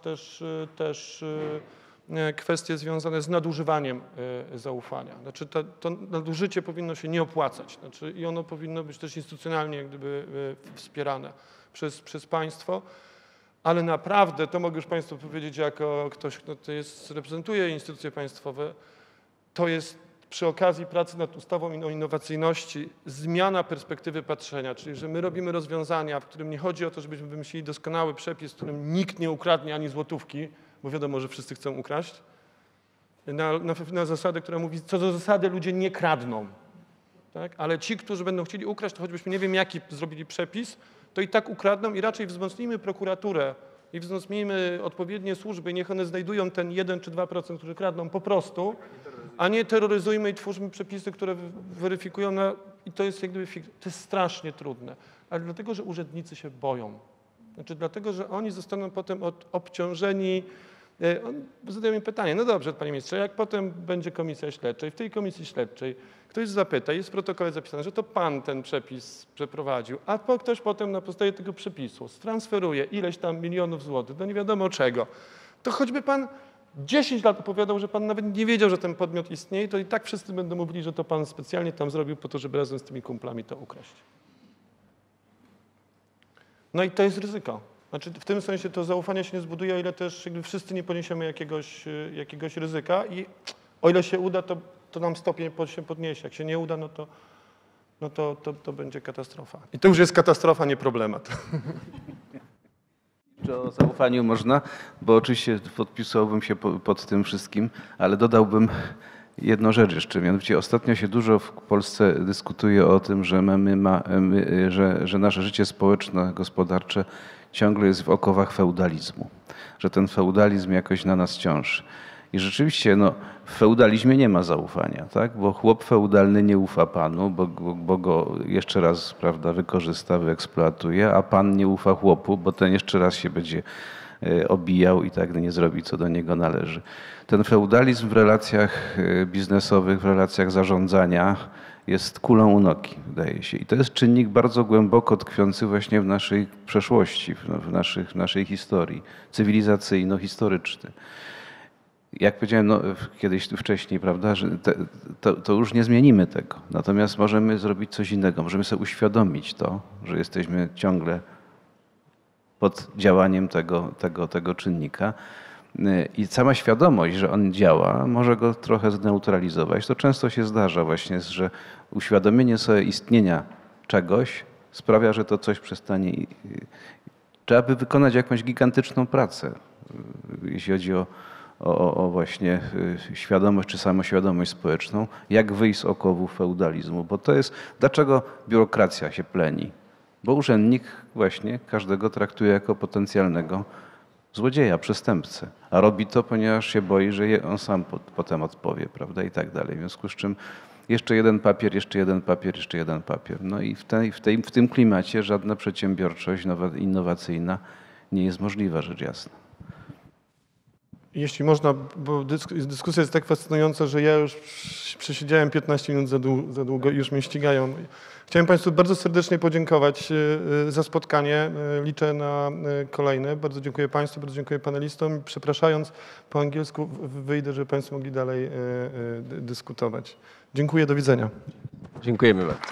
też kwestie związane z nadużywaniem zaufania. Znaczy to nadużycie powinno się nie opłacać, znaczy, i ono powinno być też instytucjonalnie jak gdyby wspierane przez państwo. Ale naprawdę, to mogę już państwu powiedzieć jako ktoś, kto reprezentuje instytucje państwowe, to jest przy okazji pracy nad ustawą o innowacyjności zmiana perspektywy patrzenia, czyli że my robimy rozwiązania, w którym nie chodzi o to, żebyśmy wymyślili doskonały przepis, w którym nikt nie ukradnie ani złotówki, bo wiadomo, że wszyscy chcą ukraść, na zasadę, która mówi, co do zasady ludzie nie kradną. tak? Ale ci, którzy będą chcieli ukraść, to choćbyśmy nie wiem jaki zrobili przepis, to i tak ukradną i raczej wzmocnijmy prokuraturę i wzmocnijmy odpowiednie służby, niech one znajdują ten 1 czy 2%, którzy kradną po prostu, a nie terroryzujmy i twórzmy przepisy, które weryfikują, i to jest jak gdyby, to jest strasznie trudne, ale dlatego, że urzędnicy się boją. Znaczy dlatego, że oni zostaną potem obciążeni. Zadają mi pytanie, no dobrze, panie ministrze, jak potem będzie komisja śledcza i w tej komisji śledczej ktoś zapyta, jest w protokole zapisane, że to pan ten przepis przeprowadził, a ktoś potem na podstawie tego przepisu stransferuje ileś tam milionów złotych do nie wiadomo czego, to choćby pan 10 lat opowiadał, że pan nawet nie wiedział, że ten podmiot istnieje, to i tak wszyscy będą mówili, że to pan specjalnie tam zrobił po to, żeby razem z tymi kumplami to ukraść. No i to jest ryzyko. Znaczy w tym sensie to zaufanie się nie zbuduje, o ile też jakby wszyscy nie poniesiemy jakiegoś ryzyka i o ile się uda, to nam stopień się podniesie. Jak się nie uda, to będzie katastrofa. I to już jest katastrofa, nie problemat. Jeszcze o zaufaniu można, bo oczywiście podpisałbym się pod tym wszystkim, ale dodałbym jedną rzecz jeszcze, mianowicie ostatnio się dużo w Polsce dyskutuje o tym, że nasze życie społeczno-gospodarcze ciągle jest w okowach feudalizmu, że ten feudalizm jakoś na nas ciąży. I rzeczywiście w feudalizmie nie ma zaufania, tak? Bo chłop feudalny nie ufa panu, bo go jeszcze raz, prawda, wykorzysta, wyeksploatuje, a pan nie ufa chłopu, bo ten jeszcze raz się będzie obijał i tak nie zrobi, co do niego należy. Ten feudalizm w relacjach biznesowych, w relacjach zarządzania jest kulą u nogi, wydaje się. I to jest czynnik bardzo głęboko tkwiący właśnie w naszej przeszłości, w naszej historii cywilizacyjno-historyczny. Jak powiedziałem kiedyś wcześniej, prawda, że to już nie zmienimy tego. Natomiast możemy zrobić coś innego. Możemy sobie uświadomić to, że jesteśmy ciągle pod działaniem tego czynnika. I sama świadomość, że on działa, może go trochę zneutralizować. To często się zdarza właśnie, że uświadomienie sobie istnienia czegoś sprawia, że to coś przestanie. Trzeba by wykonać jakąś gigantyczną pracę, jeśli chodzi o właśnie świadomość czy samoświadomość społeczną, jak wyjść z okowów feudalizmu. Bo to jest, dlaczego biurokracja się pleni? Bo urzędnik właśnie każdego traktuje jako potencjalnego złodzieja, przestępcę. A robi to, ponieważ się boi, że on sam potem odpowie, prawda, i tak dalej. W związku z czym jeszcze jeden papier, jeszcze jeden papier, jeszcze jeden papier. No i w tym klimacie żadna przedsiębiorczość innowacyjna nie jest możliwa, rzecz jasna. Jeśli można, bo dyskusja jest tak fascynująca, że ja już przesiedziałem 15 minut za długo i już mnie ścigają. Chciałem Państwu bardzo serdecznie podziękować za spotkanie. Liczę na kolejne. Bardzo dziękuję Państwu, bardzo dziękuję panelistom. Przepraszając, po angielsku wyjdę, żeby Państwo mogli dalej dyskutować. Dziękuję, do widzenia. Dziękujemy bardzo.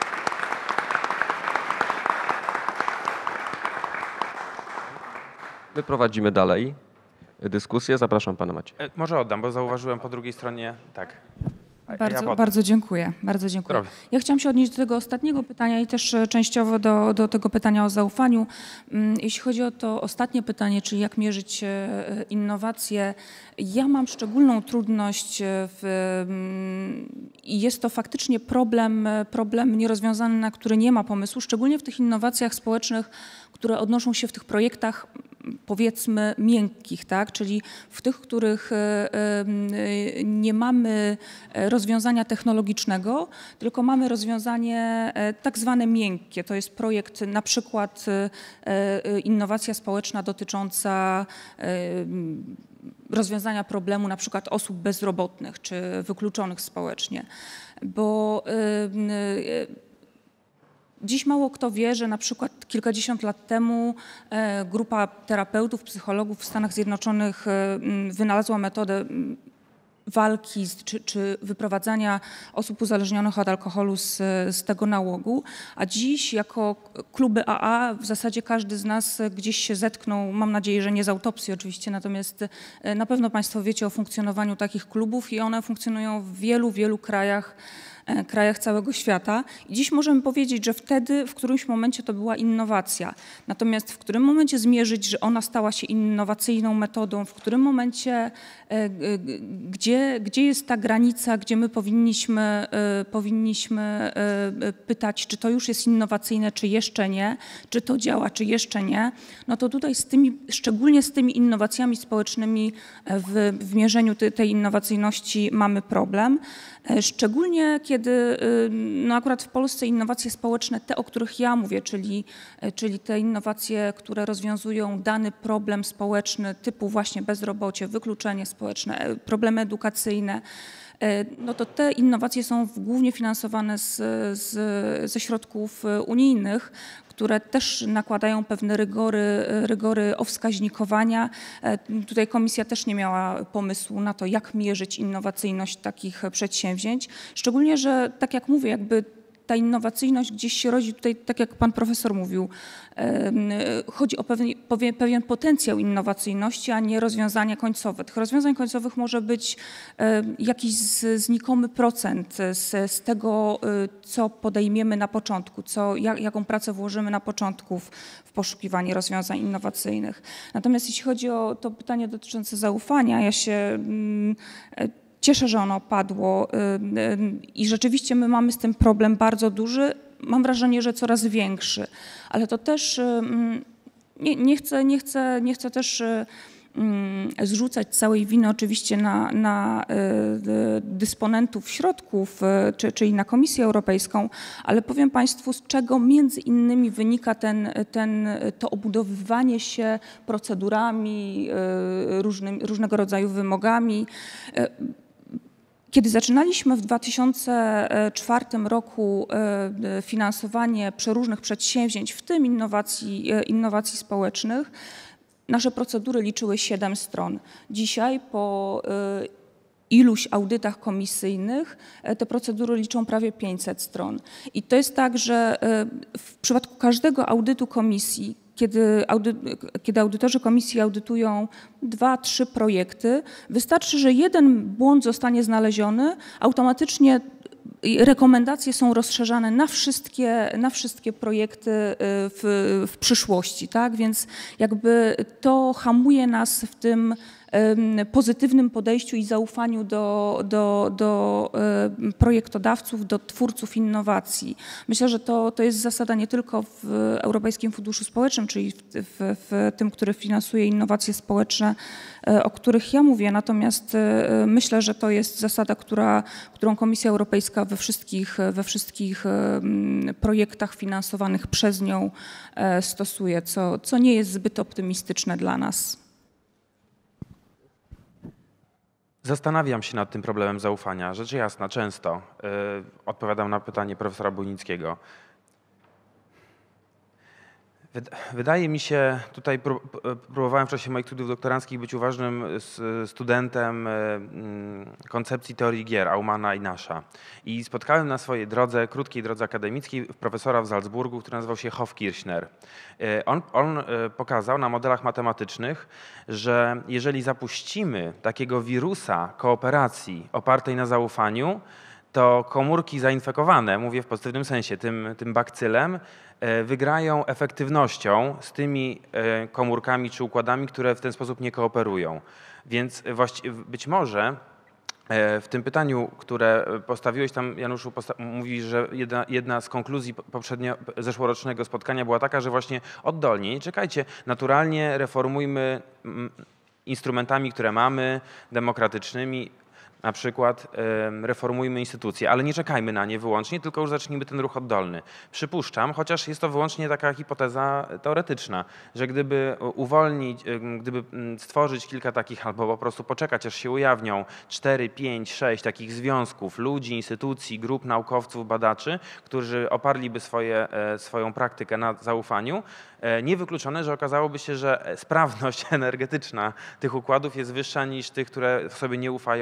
My prowadzimy dalej dyskusję. Zapraszam pana Macieja. Może oddam, bo zauważyłem po drugiej stronie, tak. Bardzo dziękuję. Bardzo dziękuję. Ja chciałam się odnieść do tego ostatniego pytania i też częściowo do tego pytania o zaufaniu. Jeśli chodzi o to ostatnie pytanie, czyli jak mierzyć innowacje, ja mam szczególną trudność i jest to faktycznie problem nierozwiązany, na który nie ma pomysłu, szczególnie w tych innowacjach społecznych, które odnoszą się w tych projektach, powiedzmy, miękkich, tak? Czyli w tych, których nie mamy rozwiązania technologicznego, tylko mamy rozwiązanie tak zwane miękkie. To jest projekt na przykład innowacja społeczna dotycząca rozwiązania problemu na przykład osób bezrobotnych czy wykluczonych społecznie. Bo dziś mało kto wie, że na przykład kilkadziesiąt lat temu grupa terapeutów, psychologów w Stanach Zjednoczonych wynalazła metodę walki czy wyprowadzania osób uzależnionych od alkoholu z tego nałogu, a dziś jako kluby AA w zasadzie każdy z nas gdzieś się zetknął, mam nadzieję, że nie z autopsji oczywiście, natomiast na pewno Państwo wiecie o funkcjonowaniu takich klubów i one funkcjonują w wielu krajach krajach całego świata. I dziś możemy powiedzieć, że wtedy w którymś momencie to była innowacja. Natomiast w którym momencie zmierzyć, że ona stała się innowacyjną metodą, w którym momencie, gdzie jest ta granica, gdzie my powinniśmy pytać, czy to już jest innowacyjne, czy jeszcze nie, czy to działa, czy jeszcze nie, no to tutaj szczególnie z tymi innowacjami społecznymi w mierzeniu tej innowacyjności mamy problem. Szczególnie kiedy no akurat w Polsce innowacje społeczne, te o których ja mówię, czyli te innowacje, które rozwiązują dany problem społeczny typu właśnie bezrobocie, wykluczenie społeczne, problemy edukacyjne, no to te innowacje są głównie finansowane ze środków unijnych, które też nakładają pewne rygory wskaźnikowania. Tutaj komisja też nie miała pomysłu na to, jak mierzyć innowacyjność takich przedsięwzięć. Szczególnie, że tak jak mówię, jakby ta innowacyjność gdzieś się rodzi tutaj, tak jak pan profesor mówił, chodzi o pewien potencjał innowacyjności, a nie rozwiązania końcowe. Tych rozwiązań końcowych może być jakiś znikomy procent z tego, co podejmiemy na początku, jaką pracę włożymy na początku w poszukiwanie rozwiązań innowacyjnych. Natomiast jeśli chodzi o to pytanie dotyczące zaufania, ja się cieszę, że ono padło i rzeczywiście my mamy z tym problem bardzo duży. Mam wrażenie, że coraz większy, ale to też nie chcę też zrzucać całej winy oczywiście na dysponentów środków, czyli na Komisję Europejską, ale powiem Państwu, z czego między innymi wynika to obudowywanie się procedurami, różnego rodzaju wymogami. Kiedy zaczynaliśmy w 2004 roku finansowanie przeróżnych przedsięwzięć, w tym innowacji społecznych, nasze procedury liczyły 7 stron. Dzisiaj po iluś audytach komisyjnych te procedury liczą prawie 500 stron. I to jest tak, że w przypadku każdego audytu komisji, kiedy audytorzy komisji audytują 2-3 projekty, wystarczy, że jeden błąd zostanie znaleziony, automatycznie rekomendacje są rozszerzane na wszystkie projekty w przyszłości, tak? Więc jakby to hamuje nas w tym pozytywnym podejściu i zaufaniu do projektodawców, do twórców innowacji. Myślę, że to jest zasada nie tylko w Europejskim Funduszu Społecznym, czyli w tym, który finansuje innowacje społeczne, o których ja mówię, natomiast myślę, że to jest zasada, którą Komisja Europejska we wszystkich projektach finansowanych przez nią stosuje, co nie jest zbyt optymistyczne dla nas. Zastanawiam się nad tym problemem zaufania. Rzecz jasna, często odpowiadam na pytanie profesora Bujnickiego. Wydaje mi się, tutaj próbowałem w czasie moich studiów doktoranckich być uważnym studentem koncepcji teorii gier Aumana i Nasza. I spotkałem na swojej drodze, krótkiej drodze akademickiej, profesora w Salzburgu, który nazywał się Hofkirchner. On pokazał na modelach matematycznych, że jeżeli zapuścimy takiego wirusa kooperacji opartej na zaufaniu, to komórki zainfekowane, mówię w pozytywnym sensie, tym bakcylem, wygrają efektywnością z tymi komórkami czy układami, które w ten sposób nie kooperują. Więc być może w tym pytaniu, które postawiłeś tam, Januszu, mówisz, że jedna z konkluzji zeszłorocznego spotkania była taka, że właśnie oddolnie, nie czekajcie, naturalnie reformujmy instrumentami, które mamy, demokratycznymi, na przykład reformujmy instytucje, ale nie czekajmy na nie wyłącznie, tylko już zacznijmy ten ruch oddolny. Przypuszczam, chociaż jest to wyłącznie taka hipoteza teoretyczna, że gdyby gdyby stworzyć kilka takich albo po prostu poczekać, aż się ujawnią 4, 5, 6 takich związków ludzi, instytucji, grup naukowców, badaczy, którzy oparliby swoją praktykę na zaufaniu, niewykluczone, że okazałoby się, że sprawność energetyczna tych układów jest wyższa niż tych, które sobie nie ufają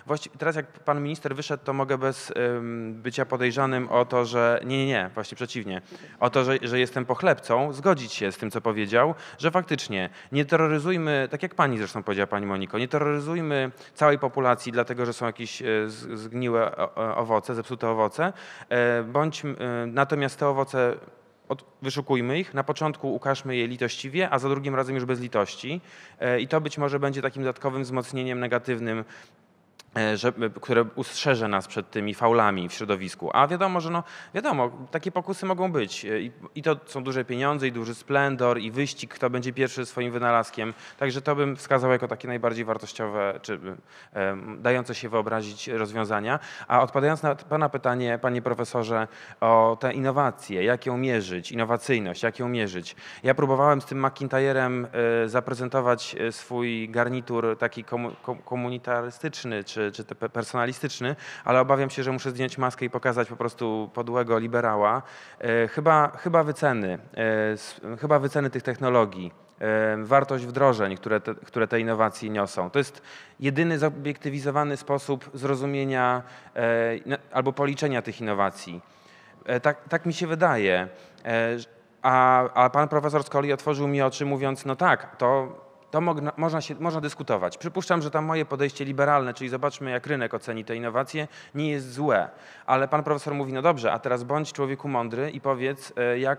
Teraz jak pan minister wyszedł, to mogę bez bycia podejrzanym o to, że nie, właśnie przeciwnie, o to, że jestem pochlebcą, zgodzić się z tym, co powiedział, że faktycznie nie terroryzujmy, tak jak pani zresztą powiedziała, pani Moniko, nie terroryzujmy całej populacji, dlatego że są jakieś zgniłe owoce, zepsute owoce, natomiast te owoce wyszukujmy ich, na początku ukażmy je litościwie, a za drugim razem już bez litości i to być może będzie takim dodatkowym wzmocnieniem negatywnym, które ustrzeże nas przed tymi faulami w środowisku. A wiadomo, że wiadomo, takie pokusy mogą być i to są duże pieniądze i duży splendor i wyścig, kto będzie pierwszy swoim wynalazkiem. Także to bym wskazał jako takie najbardziej wartościowe, czy dające się wyobrazić rozwiązania. A odpowiadając na pana pytanie, panie profesorze, o te innowacje, jak ją mierzyć, innowacyjność, jak ją mierzyć. Ja próbowałem z tym McIntyrem zaprezentować swój garnitur taki komunitarystyczny, czy personalistyczny, ale obawiam się, że muszę zdjąć maskę i pokazać po prostu podłego liberała. Chyba wyceny tych technologii, wartość wdrożeń, które te innowacje niosą. To jest jedyny zobiektywizowany sposób zrozumienia albo policzenia tych innowacji. Tak mi się wydaje. A pan profesor z kolei otworzył mi oczy, mówiąc, no tak, to można dyskutować. Przypuszczam, że tam moje podejście liberalne, czyli zobaczmy, jak rynek oceni te innowacje, nie jest złe. Ale pan profesor mówi, no dobrze, a teraz bądź człowieku mądry i powiedz,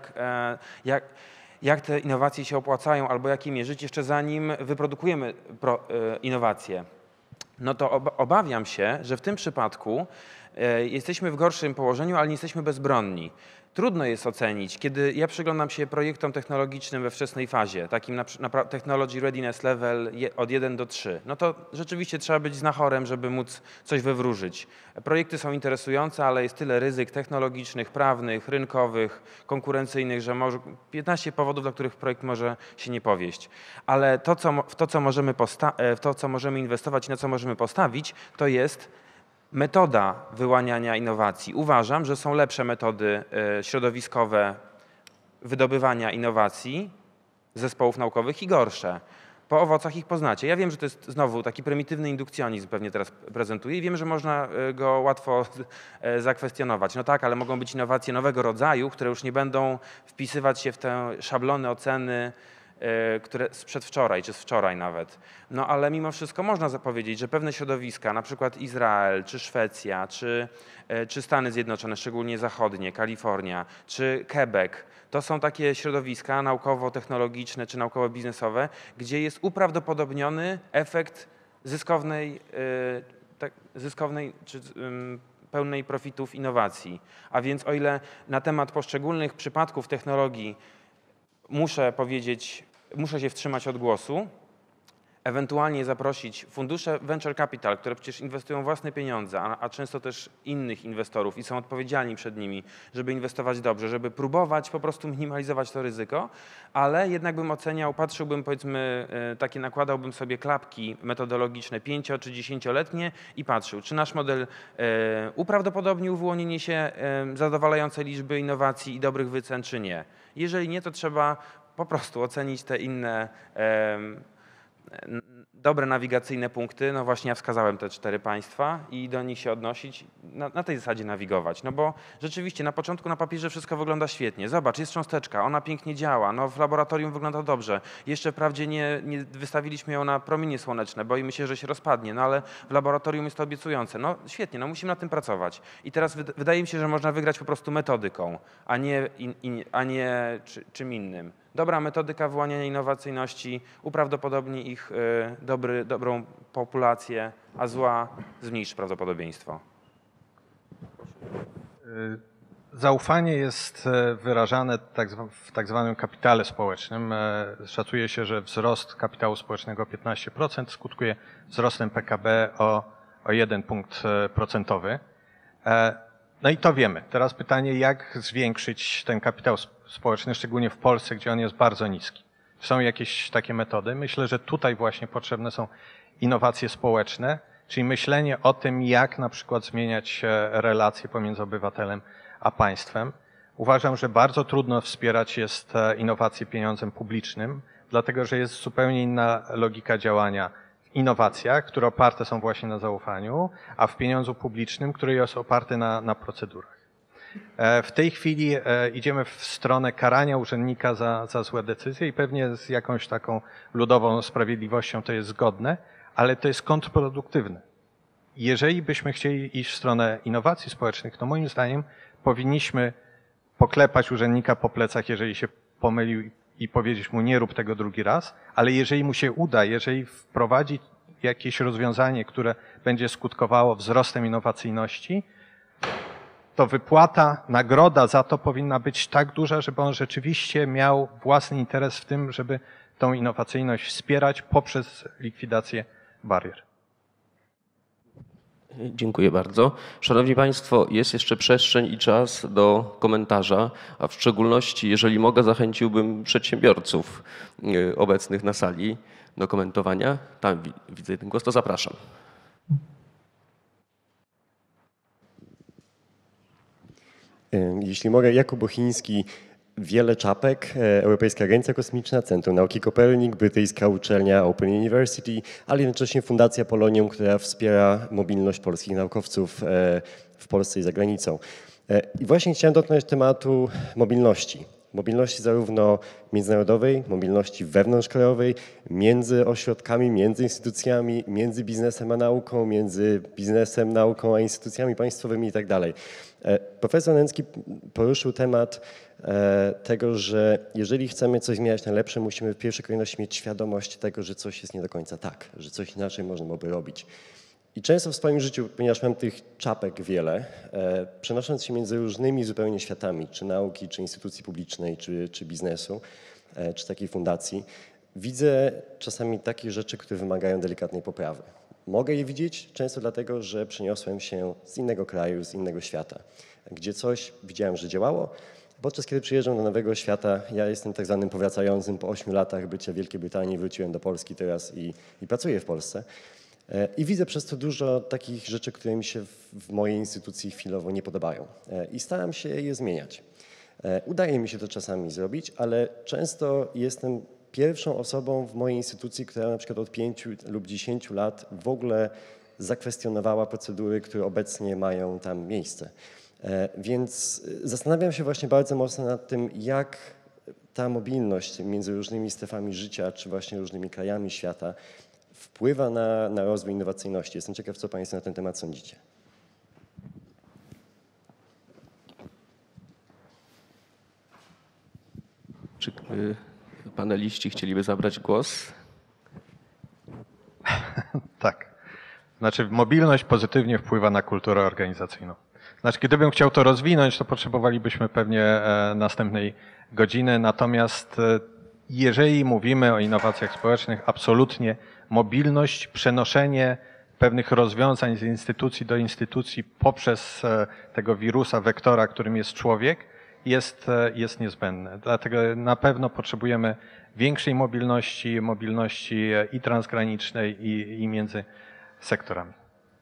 jak te innowacje się opłacają albo jak je mierzyć, jeszcze zanim wyprodukujemy innowacje. No to obawiam się, że w tym przypadku jesteśmy w gorszym położeniu, ale nie jesteśmy bezbronni. Trudno jest ocenić, kiedy ja przyglądam się projektom technologicznym we wczesnej fazie, takim na Technology Readiness Level od 1 do 3, no to rzeczywiście trzeba być znachorem, żeby móc coś wywróżyć. Projekty są interesujące, ale jest tyle ryzyk technologicznych, prawnych, rynkowych, konkurencyjnych, że może 15 powodów, dla których projekt może się nie powieść. Ale w to, co możemy inwestować i na co możemy postawić, to jest metoda wyłaniania innowacji. Uważam, że są lepsze metody środowiskowe wydobywania innowacji zespołów naukowych i gorsze. Po owocach ich poznacie. Ja wiem, że to jest znowu taki prymitywny indukcjonizm, pewnie teraz prezentuję i wiem, że można go łatwo zakwestionować. No tak, ale mogą być innowacje nowego rodzaju, które już nie będą wpisywać się w te szablony oceny, które z przedwczoraj, czy z wczoraj nawet. No ale mimo wszystko można zapowiedzieć, że pewne środowiska, na przykład Izrael, czy Szwecja, czy Stany Zjednoczone, szczególnie zachodnie, Kalifornia, czy Quebec, to są takie środowiska naukowo-technologiczne czy naukowo-biznesowe, gdzie jest uprawdopodobniony efekt zyskownej czy pełnej profitów innowacji. A więc o ile na temat poszczególnych przypadków technologii muszę się wstrzymać od głosu, ewentualnie zaprosić fundusze venture capital, które przecież inwestują własne pieniądze, a często też innych inwestorów i są odpowiedzialni przed nimi, żeby inwestować dobrze, żeby próbować po prostu minimalizować to ryzyko, ale jednak bym oceniał, patrzyłbym, powiedzmy, nakładałbym sobie klapki metodologiczne 5- czy 10-letnie i patrzył, czy nasz model uprawdopodobnił wyłonienie się zadowalającej liczby innowacji i dobrych wycen, czy nie. Jeżeli nie, to trzeba po prostu ocenić te inne dobre nawigacyjne punkty. No właśnie ja wskazałem te 4 państwa i do nich się odnosić, na tej zasadzie nawigować. No bo rzeczywiście na początku na papierze wszystko wygląda świetnie. Zobacz, jest cząsteczka, ona pięknie działa, no w laboratorium wygląda dobrze. Jeszcze wprawdzie nie wystawiliśmy ją na promienie słoneczne, boimy się, że się rozpadnie, no ale w laboratorium jest to obiecujące. No świetnie, no musimy nad tym pracować. I teraz wydaje mi się, że można wygrać po prostu metodyką, a nie czym innym. Dobra metodyka wyłaniania innowacyjności uprawdopodobni ich dobrą populację, a zła zmniejszy prawdopodobieństwo. Zaufanie jest wyrażane w tak zwanym kapitale społecznym. Szacuje się, że wzrost kapitału społecznego o 15% skutkuje wzrostem PKB o 1 punkt procentowy. No i to wiemy. Teraz pytanie, jak zwiększyć ten kapitał społeczny, szczególnie w Polsce, gdzie on jest bardzo niski. Są jakieś takie metody? Myślę, że tutaj właśnie potrzebne są innowacje społeczne, czyli myślenie o tym, jak na przykład zmieniać relacje pomiędzy obywatelem a państwem. Uważam, że bardzo trudno wspierać jest innowacje pieniądzem publicznym, dlatego że jest zupełnie inna logika działania innowacjach, które oparte są właśnie na zaufaniu, a w pieniądzu publicznym, który jest oparty na procedurach. W tej chwili idziemy w stronę karania urzędnika za złe decyzje i pewnie z jakąś taką ludową sprawiedliwością to jest zgodne, ale to jest kontrproduktywne. Jeżeli byśmy chcieli iść w stronę innowacji społecznych, to moim zdaniem powinniśmy poklepać urzędnika po plecach, jeżeli się pomylił i powiedzieć mu nie rób tego drugi raz, ale jeżeli mu się uda, jeżeli wprowadzi jakieś rozwiązanie, które będzie skutkowało wzrostem innowacyjności, to wypłata, nagroda za to powinna być tak duża, żeby on rzeczywiście miał własny interes w tym, żeby tą innowacyjność wspierać poprzez likwidację barier. Dziękuję bardzo. Szanowni Państwo, jest jeszcze przestrzeń i czas do komentarza, a w szczególności, jeżeli mogę, zachęciłbym przedsiębiorców obecnych na sali do komentowania. Tam widzę ten głos, to zapraszam. Jeśli mogę, Jakub Bochiński, wiele czapek, Europejska Agencja Kosmiczna, Centrum Nauki Kopernik, brytyjska uczelnia Open University, ale jednocześnie Fundacja Polonium, która wspiera mobilność polskich naukowców w Polsce i za granicą. I właśnie chciałem dotknąć tematu mobilności. Mobilności zarówno międzynarodowej, mobilności wewnątrzkrajowej, między ośrodkami, między instytucjami, między biznesem a nauką, między biznesem, nauką a instytucjami państwowymi i tak dalej. Profesor Nęcki poruszył temat tego, że jeżeli chcemy coś zmieniać na lepsze, musimy w pierwszej kolejności mieć świadomość tego, że coś jest nie do końca tak, że coś inaczej można byłoby robić. I często w swoim życiu, ponieważ mam tych czapek wiele, przenosząc się między różnymi zupełnie światami, czy nauki, czy instytucji publicznej, czy biznesu, czy takiej fundacji, widzę czasami takie rzeczy, które wymagają delikatnej poprawy. Mogę je widzieć często dlatego, że przeniosłem się z innego kraju, z innego świata, gdzie coś widziałem, że działało. Podczas kiedy przyjeżdżam do nowego świata, ja jestem tak zwanym powracającym po 8 latach bycia w Wielkiej Brytanii, wróciłem do Polski teraz i pracuję w Polsce. I widzę przez to dużo takich rzeczy, które mi się w mojej instytucji chwilowo nie podobają. I staram się je zmieniać. Udaje mi się to czasami zrobić, ale często jestem pierwszą osobą w mojej instytucji, która na przykład od 5 lub 10 lat w ogóle zakwestionowała procedury, które obecnie mają tam miejsce. Więc zastanawiam się właśnie bardzo mocno nad tym, jak ta mobilność między różnymi strefami życia, czy właśnie różnymi krajami świata wpływa na rozwój innowacyjności. Jestem ciekaw, co Państwo na ten temat sądzicie. Czy paneliści chcieliby zabrać głos? Tak. Znaczy mobilność pozytywnie wpływa na kulturę organizacyjną. Znaczy gdybym chciał to rozwinąć, to potrzebowalibyśmy pewnie następnej godziny. Natomiast jeżeli mówimy o innowacjach społecznych, absolutnie mobilność, przenoszenie pewnych rozwiązań z instytucji do instytucji poprzez tego wirusa, wektora, którym jest człowiek, jest niezbędne. Dlatego na pewno potrzebujemy większej mobilności i transgranicznej, i między sektorami.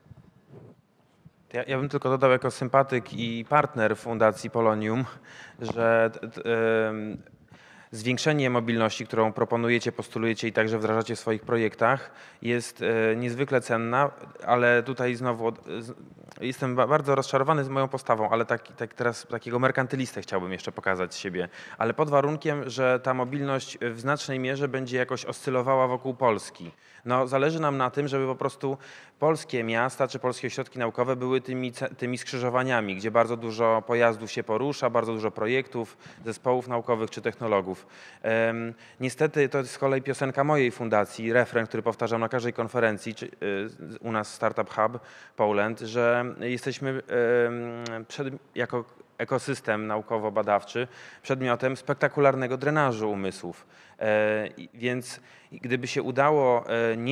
Ja bym tylko dodał jako sympatyk i partner Fundacji Polonium, że zwiększenie mobilności, którą proponujecie, postulujecie i także wdrażacie w swoich projektach, jest niezwykle cenna, ale tutaj znowu jestem bardzo rozczarowany z moją postawą, ale teraz takiego merkantylistę chciałbym jeszcze pokazać z siebie, ale pod warunkiem, że ta mobilność w znacznej mierze będzie jakoś oscylowała wokół Polski. No, zależy nam na tym, żeby po prostu polskie miasta czy polskie ośrodki naukowe były tymi skrzyżowaniami, gdzie bardzo dużo pojazdów się porusza, bardzo dużo projektów, zespołów naukowych czy technologów. Niestety to jest z kolei piosenka mojej fundacji, refren, który powtarzam na każdej konferencji, u nas Startup Hub Poland, że jesteśmy jako ekosystem naukowo-badawczy przedmiotem spektakularnego drenażu umysłów. Więc gdyby się udało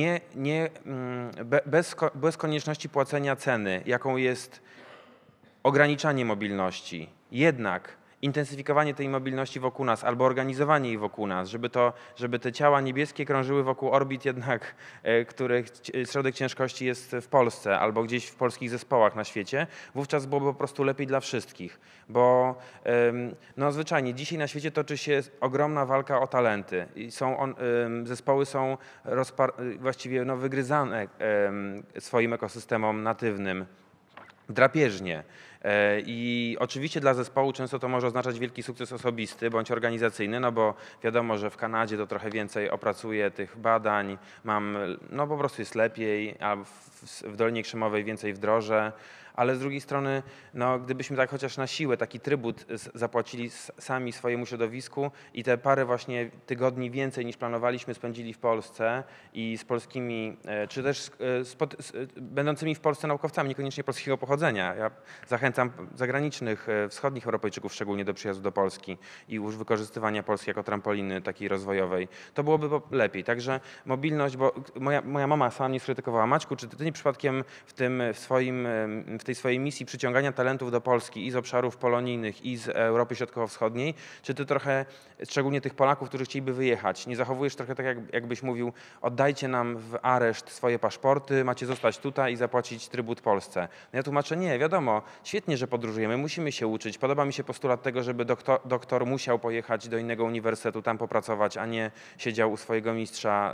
bez konieczności płacenia ceny, jaką jest ograniczanie mobilności, jednak intensyfikowanie tej mobilności wokół nas albo organizowanie jej wokół nas, żeby te ciała niebieskie krążyły wokół orbit jednak, których środek ciężkości jest w Polsce albo gdzieś w polskich zespołach na świecie, wówczas byłoby po prostu lepiej dla wszystkich. Bo no zwyczajnie dzisiaj na świecie toczy się ogromna walka o talenty. I zespoły są właściwie no, wygryzane swoim ekosystemom natywnym drapieżnie. I oczywiście dla zespołu często to może oznaczać wielki sukces osobisty bądź organizacyjny, no bo wiadomo, że w Kanadzie to trochę więcej opracuję tych badań, no po prostu jest lepiej, a w Dolinie Krzemowej więcej wdrożę. Ale z drugiej strony, no, gdybyśmy tak chociaż na siłę taki trybut zapłacili sami swojemu środowisku i te parę właśnie tygodni więcej niż planowaliśmy spędzili w Polsce i z polskimi, czy też będącymi w Polsce naukowcami, niekoniecznie polskiego pochodzenia. Ja zachęcam zagranicznych, wschodnich Europejczyków szczególnie do przyjazdu do Polski i już wykorzystywania Polski jako trampoliny takiej rozwojowej. To byłoby lepiej. Także mobilność, bo moja mama sama mnie skrytykowała. Maćku, czy ty nie przypadkiem w tej swojej misji przyciągania talentów do Polski i z obszarów polonijnych, i z Europy Środkowo-Wschodniej, czy ty trochę, szczególnie tych Polaków, którzy chcieliby wyjechać, nie zachowujesz trochę tak, jakbyś mówił, oddajcie nam w areszt swoje paszporty, macie zostać tutaj i zapłacić trybut Polsce. No ja tłumaczę, nie, wiadomo, świetnie, że podróżujemy, musimy się uczyć. Podoba mi się postulat tego, żeby doktor musiał pojechać do innego uniwersytetu, tam popracować, a nie siedział u swojego mistrza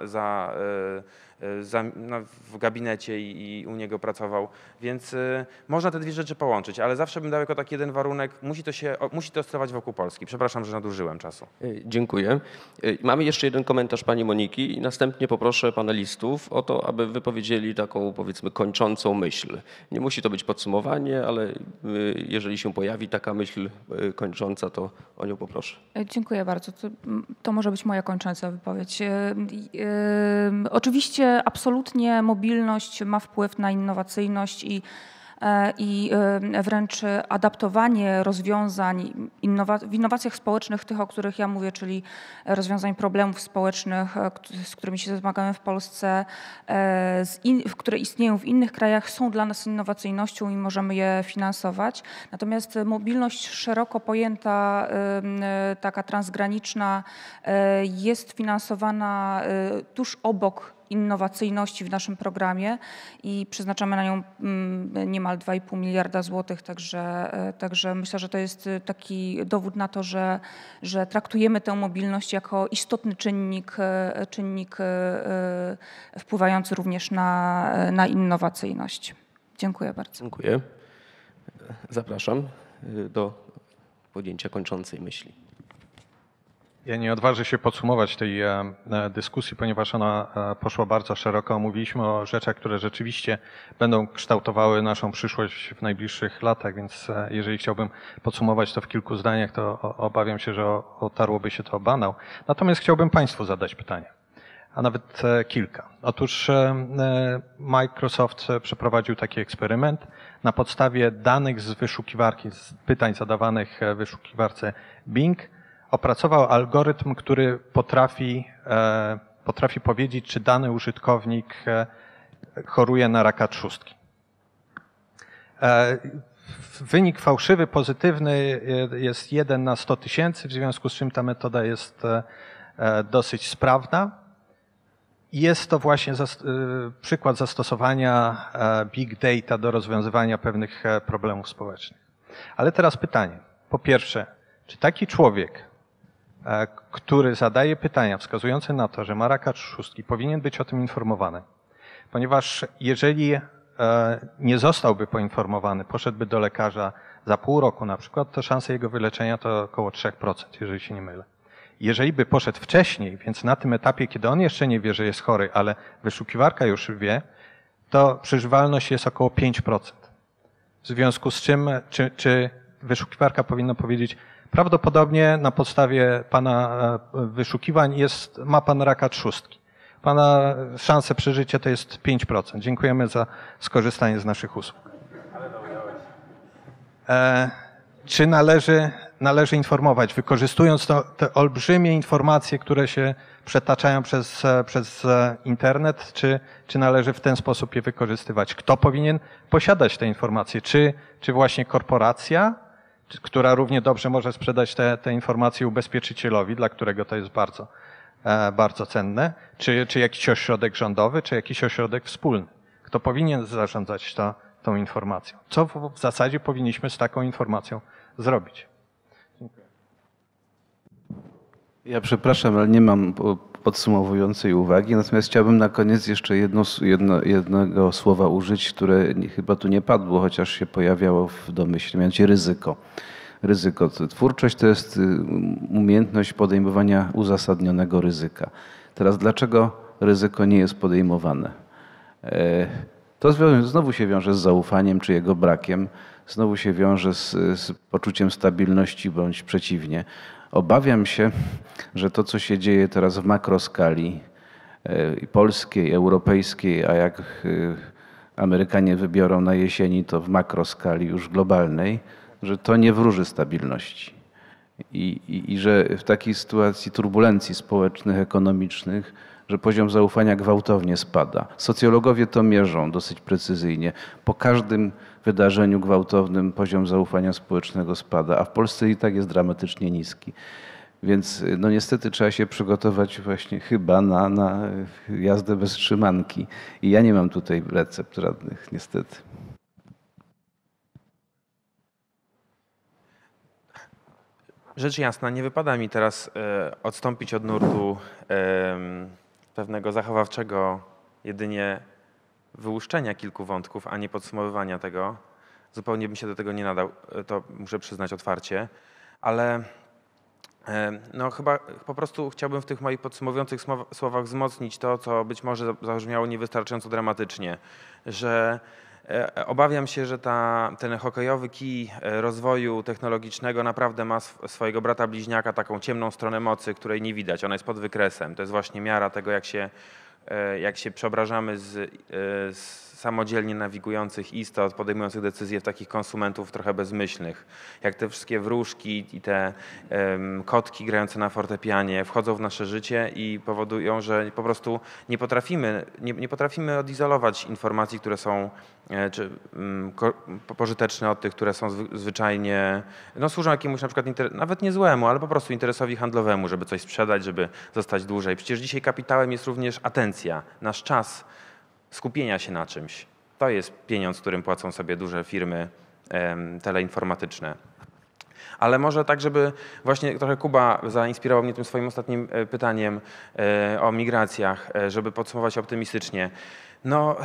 w gabinecie i u niego pracował. Więc można te dwie rzeczy połączyć, ale zawsze bym dał jako taki jeden warunek, musi to oscylować wokół Polski. Przepraszam, że nadużyłem czasu. Dziękuję. Mamy jeszcze jeden komentarz pani Moniki i następnie poproszę panelistów o to, aby wypowiedzieli taką, powiedzmy, kończącą myśl. Nie musi to być podsumowanie, ale jeżeli się pojawi taka myśl kończąca, to o nią poproszę. Dziękuję bardzo. To może być moja kończąca wypowiedź. Oczywiście absolutnie mobilność ma wpływ na innowacyjność i wręcz adaptowanie rozwiązań w innowacjach społecznych, tych, o których ja mówię, czyli rozwiązań problemów społecznych, z którymi się zmagamy w Polsce, które istnieją w innych krajach, są dla nas innowacyjnością i możemy je finansować. Natomiast mobilność szeroko pojęta, taka transgraniczna, jest finansowana tuż obok innowacyjności w naszym programie i przeznaczamy na nią niemal 2,5 miliarda złotych, także myślę, że to jest taki dowód na to, że traktujemy tę mobilność jako istotny czynnik wpływający również na innowacyjność. Dziękuję bardzo. Dziękuję. Zapraszam do podjęcia kończącej myśli. Ja nie odważę się podsumować tej dyskusji, ponieważ ona poszła bardzo szeroko. Mówiliśmy o rzeczach, które rzeczywiście będą kształtowały naszą przyszłość w najbliższych latach, więc jeżeli chciałbym podsumować to w kilku zdaniach, to obawiam się, że otarłoby się to o banał. Natomiast chciałbym Państwu zadać pytania, a nawet kilka. Otóż Microsoft przeprowadził taki eksperyment na podstawie danych z wyszukiwarki, z pytań zadawanych w wyszukiwarce Bing. Opracował algorytm, który potrafi powiedzieć, czy dany użytkownik choruje na raka trzustki. Wynik fałszywy, pozytywny jest 1 na 100 000, w związku z czym ta metoda jest dosyć sprawna. Jest to właśnie przykład zastosowania big data do rozwiązywania pewnych problemów społecznych. Ale teraz pytanie. Po pierwsze, czy taki człowiek, który zadaje pytania wskazujące na to, że ma raka trzustki, powinien być o tym informowany? Ponieważ jeżeli nie zostałby poinformowany, poszedłby do lekarza za pół roku na przykład, to szanse jego wyleczenia to około 3%, jeżeli się nie mylę. Jeżeli by poszedł wcześniej, więc na tym etapie, kiedy on jeszcze nie wie, że jest chory, ale wyszukiwarka już wie, to przeżywalność jest około 5%. W związku z czym, czy wyszukiwarka powinna powiedzieć, prawdopodobnie na podstawie pana wyszukiwań ma pan raka trzustki. Pana szanse przeżycia to jest 5%. Dziękujemy za skorzystanie z naszych usług. Czy należy informować, wykorzystując te olbrzymie informacje, które się przetaczają przez internet, czy należy w ten sposób je wykorzystywać? Kto powinien posiadać te informacje? Czy właśnie korporacja, która równie dobrze może sprzedać te informacje ubezpieczycielowi, dla którego to jest bardzo cenne, czy jakiś ośrodek rządowy, czy jakiś ośrodek wspólny. Kto powinien zarządzać tą informacją? Co w zasadzie powinniśmy z taką informacją zrobić? Dziękuję. Ja przepraszam, ale nie mam podsumowującej uwagi, natomiast chciałbym na koniec jeszcze jednego słowa użyć, które chyba tu nie padło, chociaż się pojawiało w domyśle, mianowicie ryzyko. Ryzyko. Twórczość to jest umiejętność podejmowania uzasadnionego ryzyka. Teraz dlaczego ryzyko nie jest podejmowane? To znowu się wiąże z zaufaniem czy jego brakiem, znowu się wiąże z poczuciem stabilności bądź przeciwnie. Obawiam się, że to, co się dzieje teraz w makroskali polskiej, europejskiej, a jak Amerykanie wybiorą na jesieni, to w makroskali już globalnej, że to nie wróży stabilności. I że w takiej sytuacji turbulencji społecznych, ekonomicznych, że poziom zaufania gwałtownie spada. Socjologowie to mierzą dosyć precyzyjnie. Po każdym wydarzeniu gwałtownym poziom zaufania społecznego spada, a w Polsce i tak jest dramatycznie niski. Więc no niestety trzeba się przygotować właśnie chyba na jazdę bez trzymanki. I ja nie mam tutaj recept żadnych, niestety. Rzecz jasna, nie wypada mi teraz odstąpić od nurtu pewnego zachowawczego, jedynie wyłuszczenia kilku wątków, a nie podsumowywania tego. Zupełnie bym się do tego nie nadał, to muszę przyznać otwarcie, ale no chyba po prostu chciałbym w tych moich podsumowujących słowach wzmocnić to, co być może zabrzmiało niewystarczająco dramatycznie, że obawiam się, że ten hokejowy kij rozwoju technologicznego naprawdę ma swojego brata bliźniaka, taką ciemną stronę mocy, której nie widać. Ona jest pod wykresem. To jest właśnie miara tego, jak się przeobrażamy z samodzielnie nawigujących istot, podejmujących decyzje w takich konsumentów trochę bezmyślnych. Jak te wszystkie wróżki i te kotki grające na fortepianie wchodzą w nasze życie i powodują, że po prostu nie potrafimy odizolować informacji, które są pożyteczne od tych, które są zwyczajnie, no służą jakiemuś na przykład nawet nie złemu, ale po prostu interesowi handlowemu, żeby coś sprzedać, żeby zostać dłużej. Przecież dzisiaj kapitałem jest również atencja, nasz czas skupienia się na czymś. To jest pieniądz, którym płacą sobie duże firmy teleinformatyczne. Ale może tak, żeby właśnie trochę Kuba zainspirował mnie tym swoim ostatnim pytaniem o migracjach, żeby podsumować optymistycznie. No,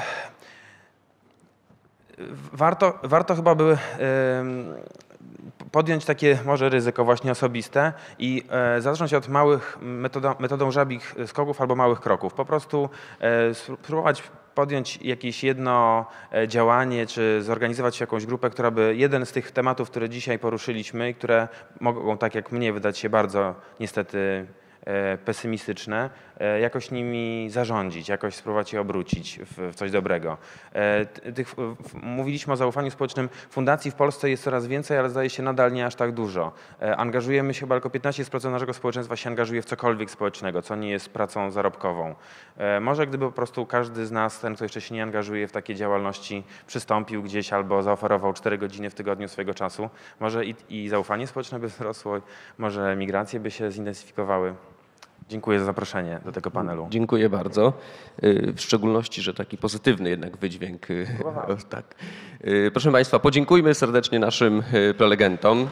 warto chyba by podjąć takie może ryzyko właśnie osobiste i zacząć od metodą żabich skoków albo małych kroków. Po prostu spróbować podjąć jakieś jedno działanie, czy zorganizować jakąś grupę, która by jeden z tych tematów, które dzisiaj poruszyliśmy i które mogą, tak jak mnie, wydać się bardzo niestety pesymistyczne, jakoś nimi zarządzić, jakoś spróbować je obrócić w coś dobrego. Mówiliśmy o zaufaniu społecznym. Fundacji w Polsce jest coraz więcej, ale zdaje się nadal nie aż tak dużo. Angażujemy się, chyba tylko 15% naszego społeczeństwa się angażuje w cokolwiek społecznego, co nie jest pracą zarobkową. Może gdyby po prostu każdy z nas, ten, kto jeszcze się nie angażuje w takie działalności, przystąpił gdzieś albo zaoferował 4 godziny w tygodniu swojego czasu, może i zaufanie społeczne by wzrosło, może migracje by się zintensyfikowały. Dziękuję za zaproszenie do tego panelu. Dziękuję bardzo. W szczególności, że taki pozytywny jednak wydźwięk. Tak. Proszę Państwa, podziękujmy serdecznie naszym prelegentom.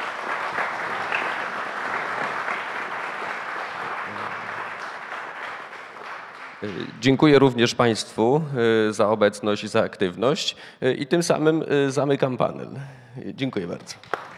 Dziękuję również Państwu za obecność i za aktywność i tym samym zamykam panel. Dziękuję bardzo.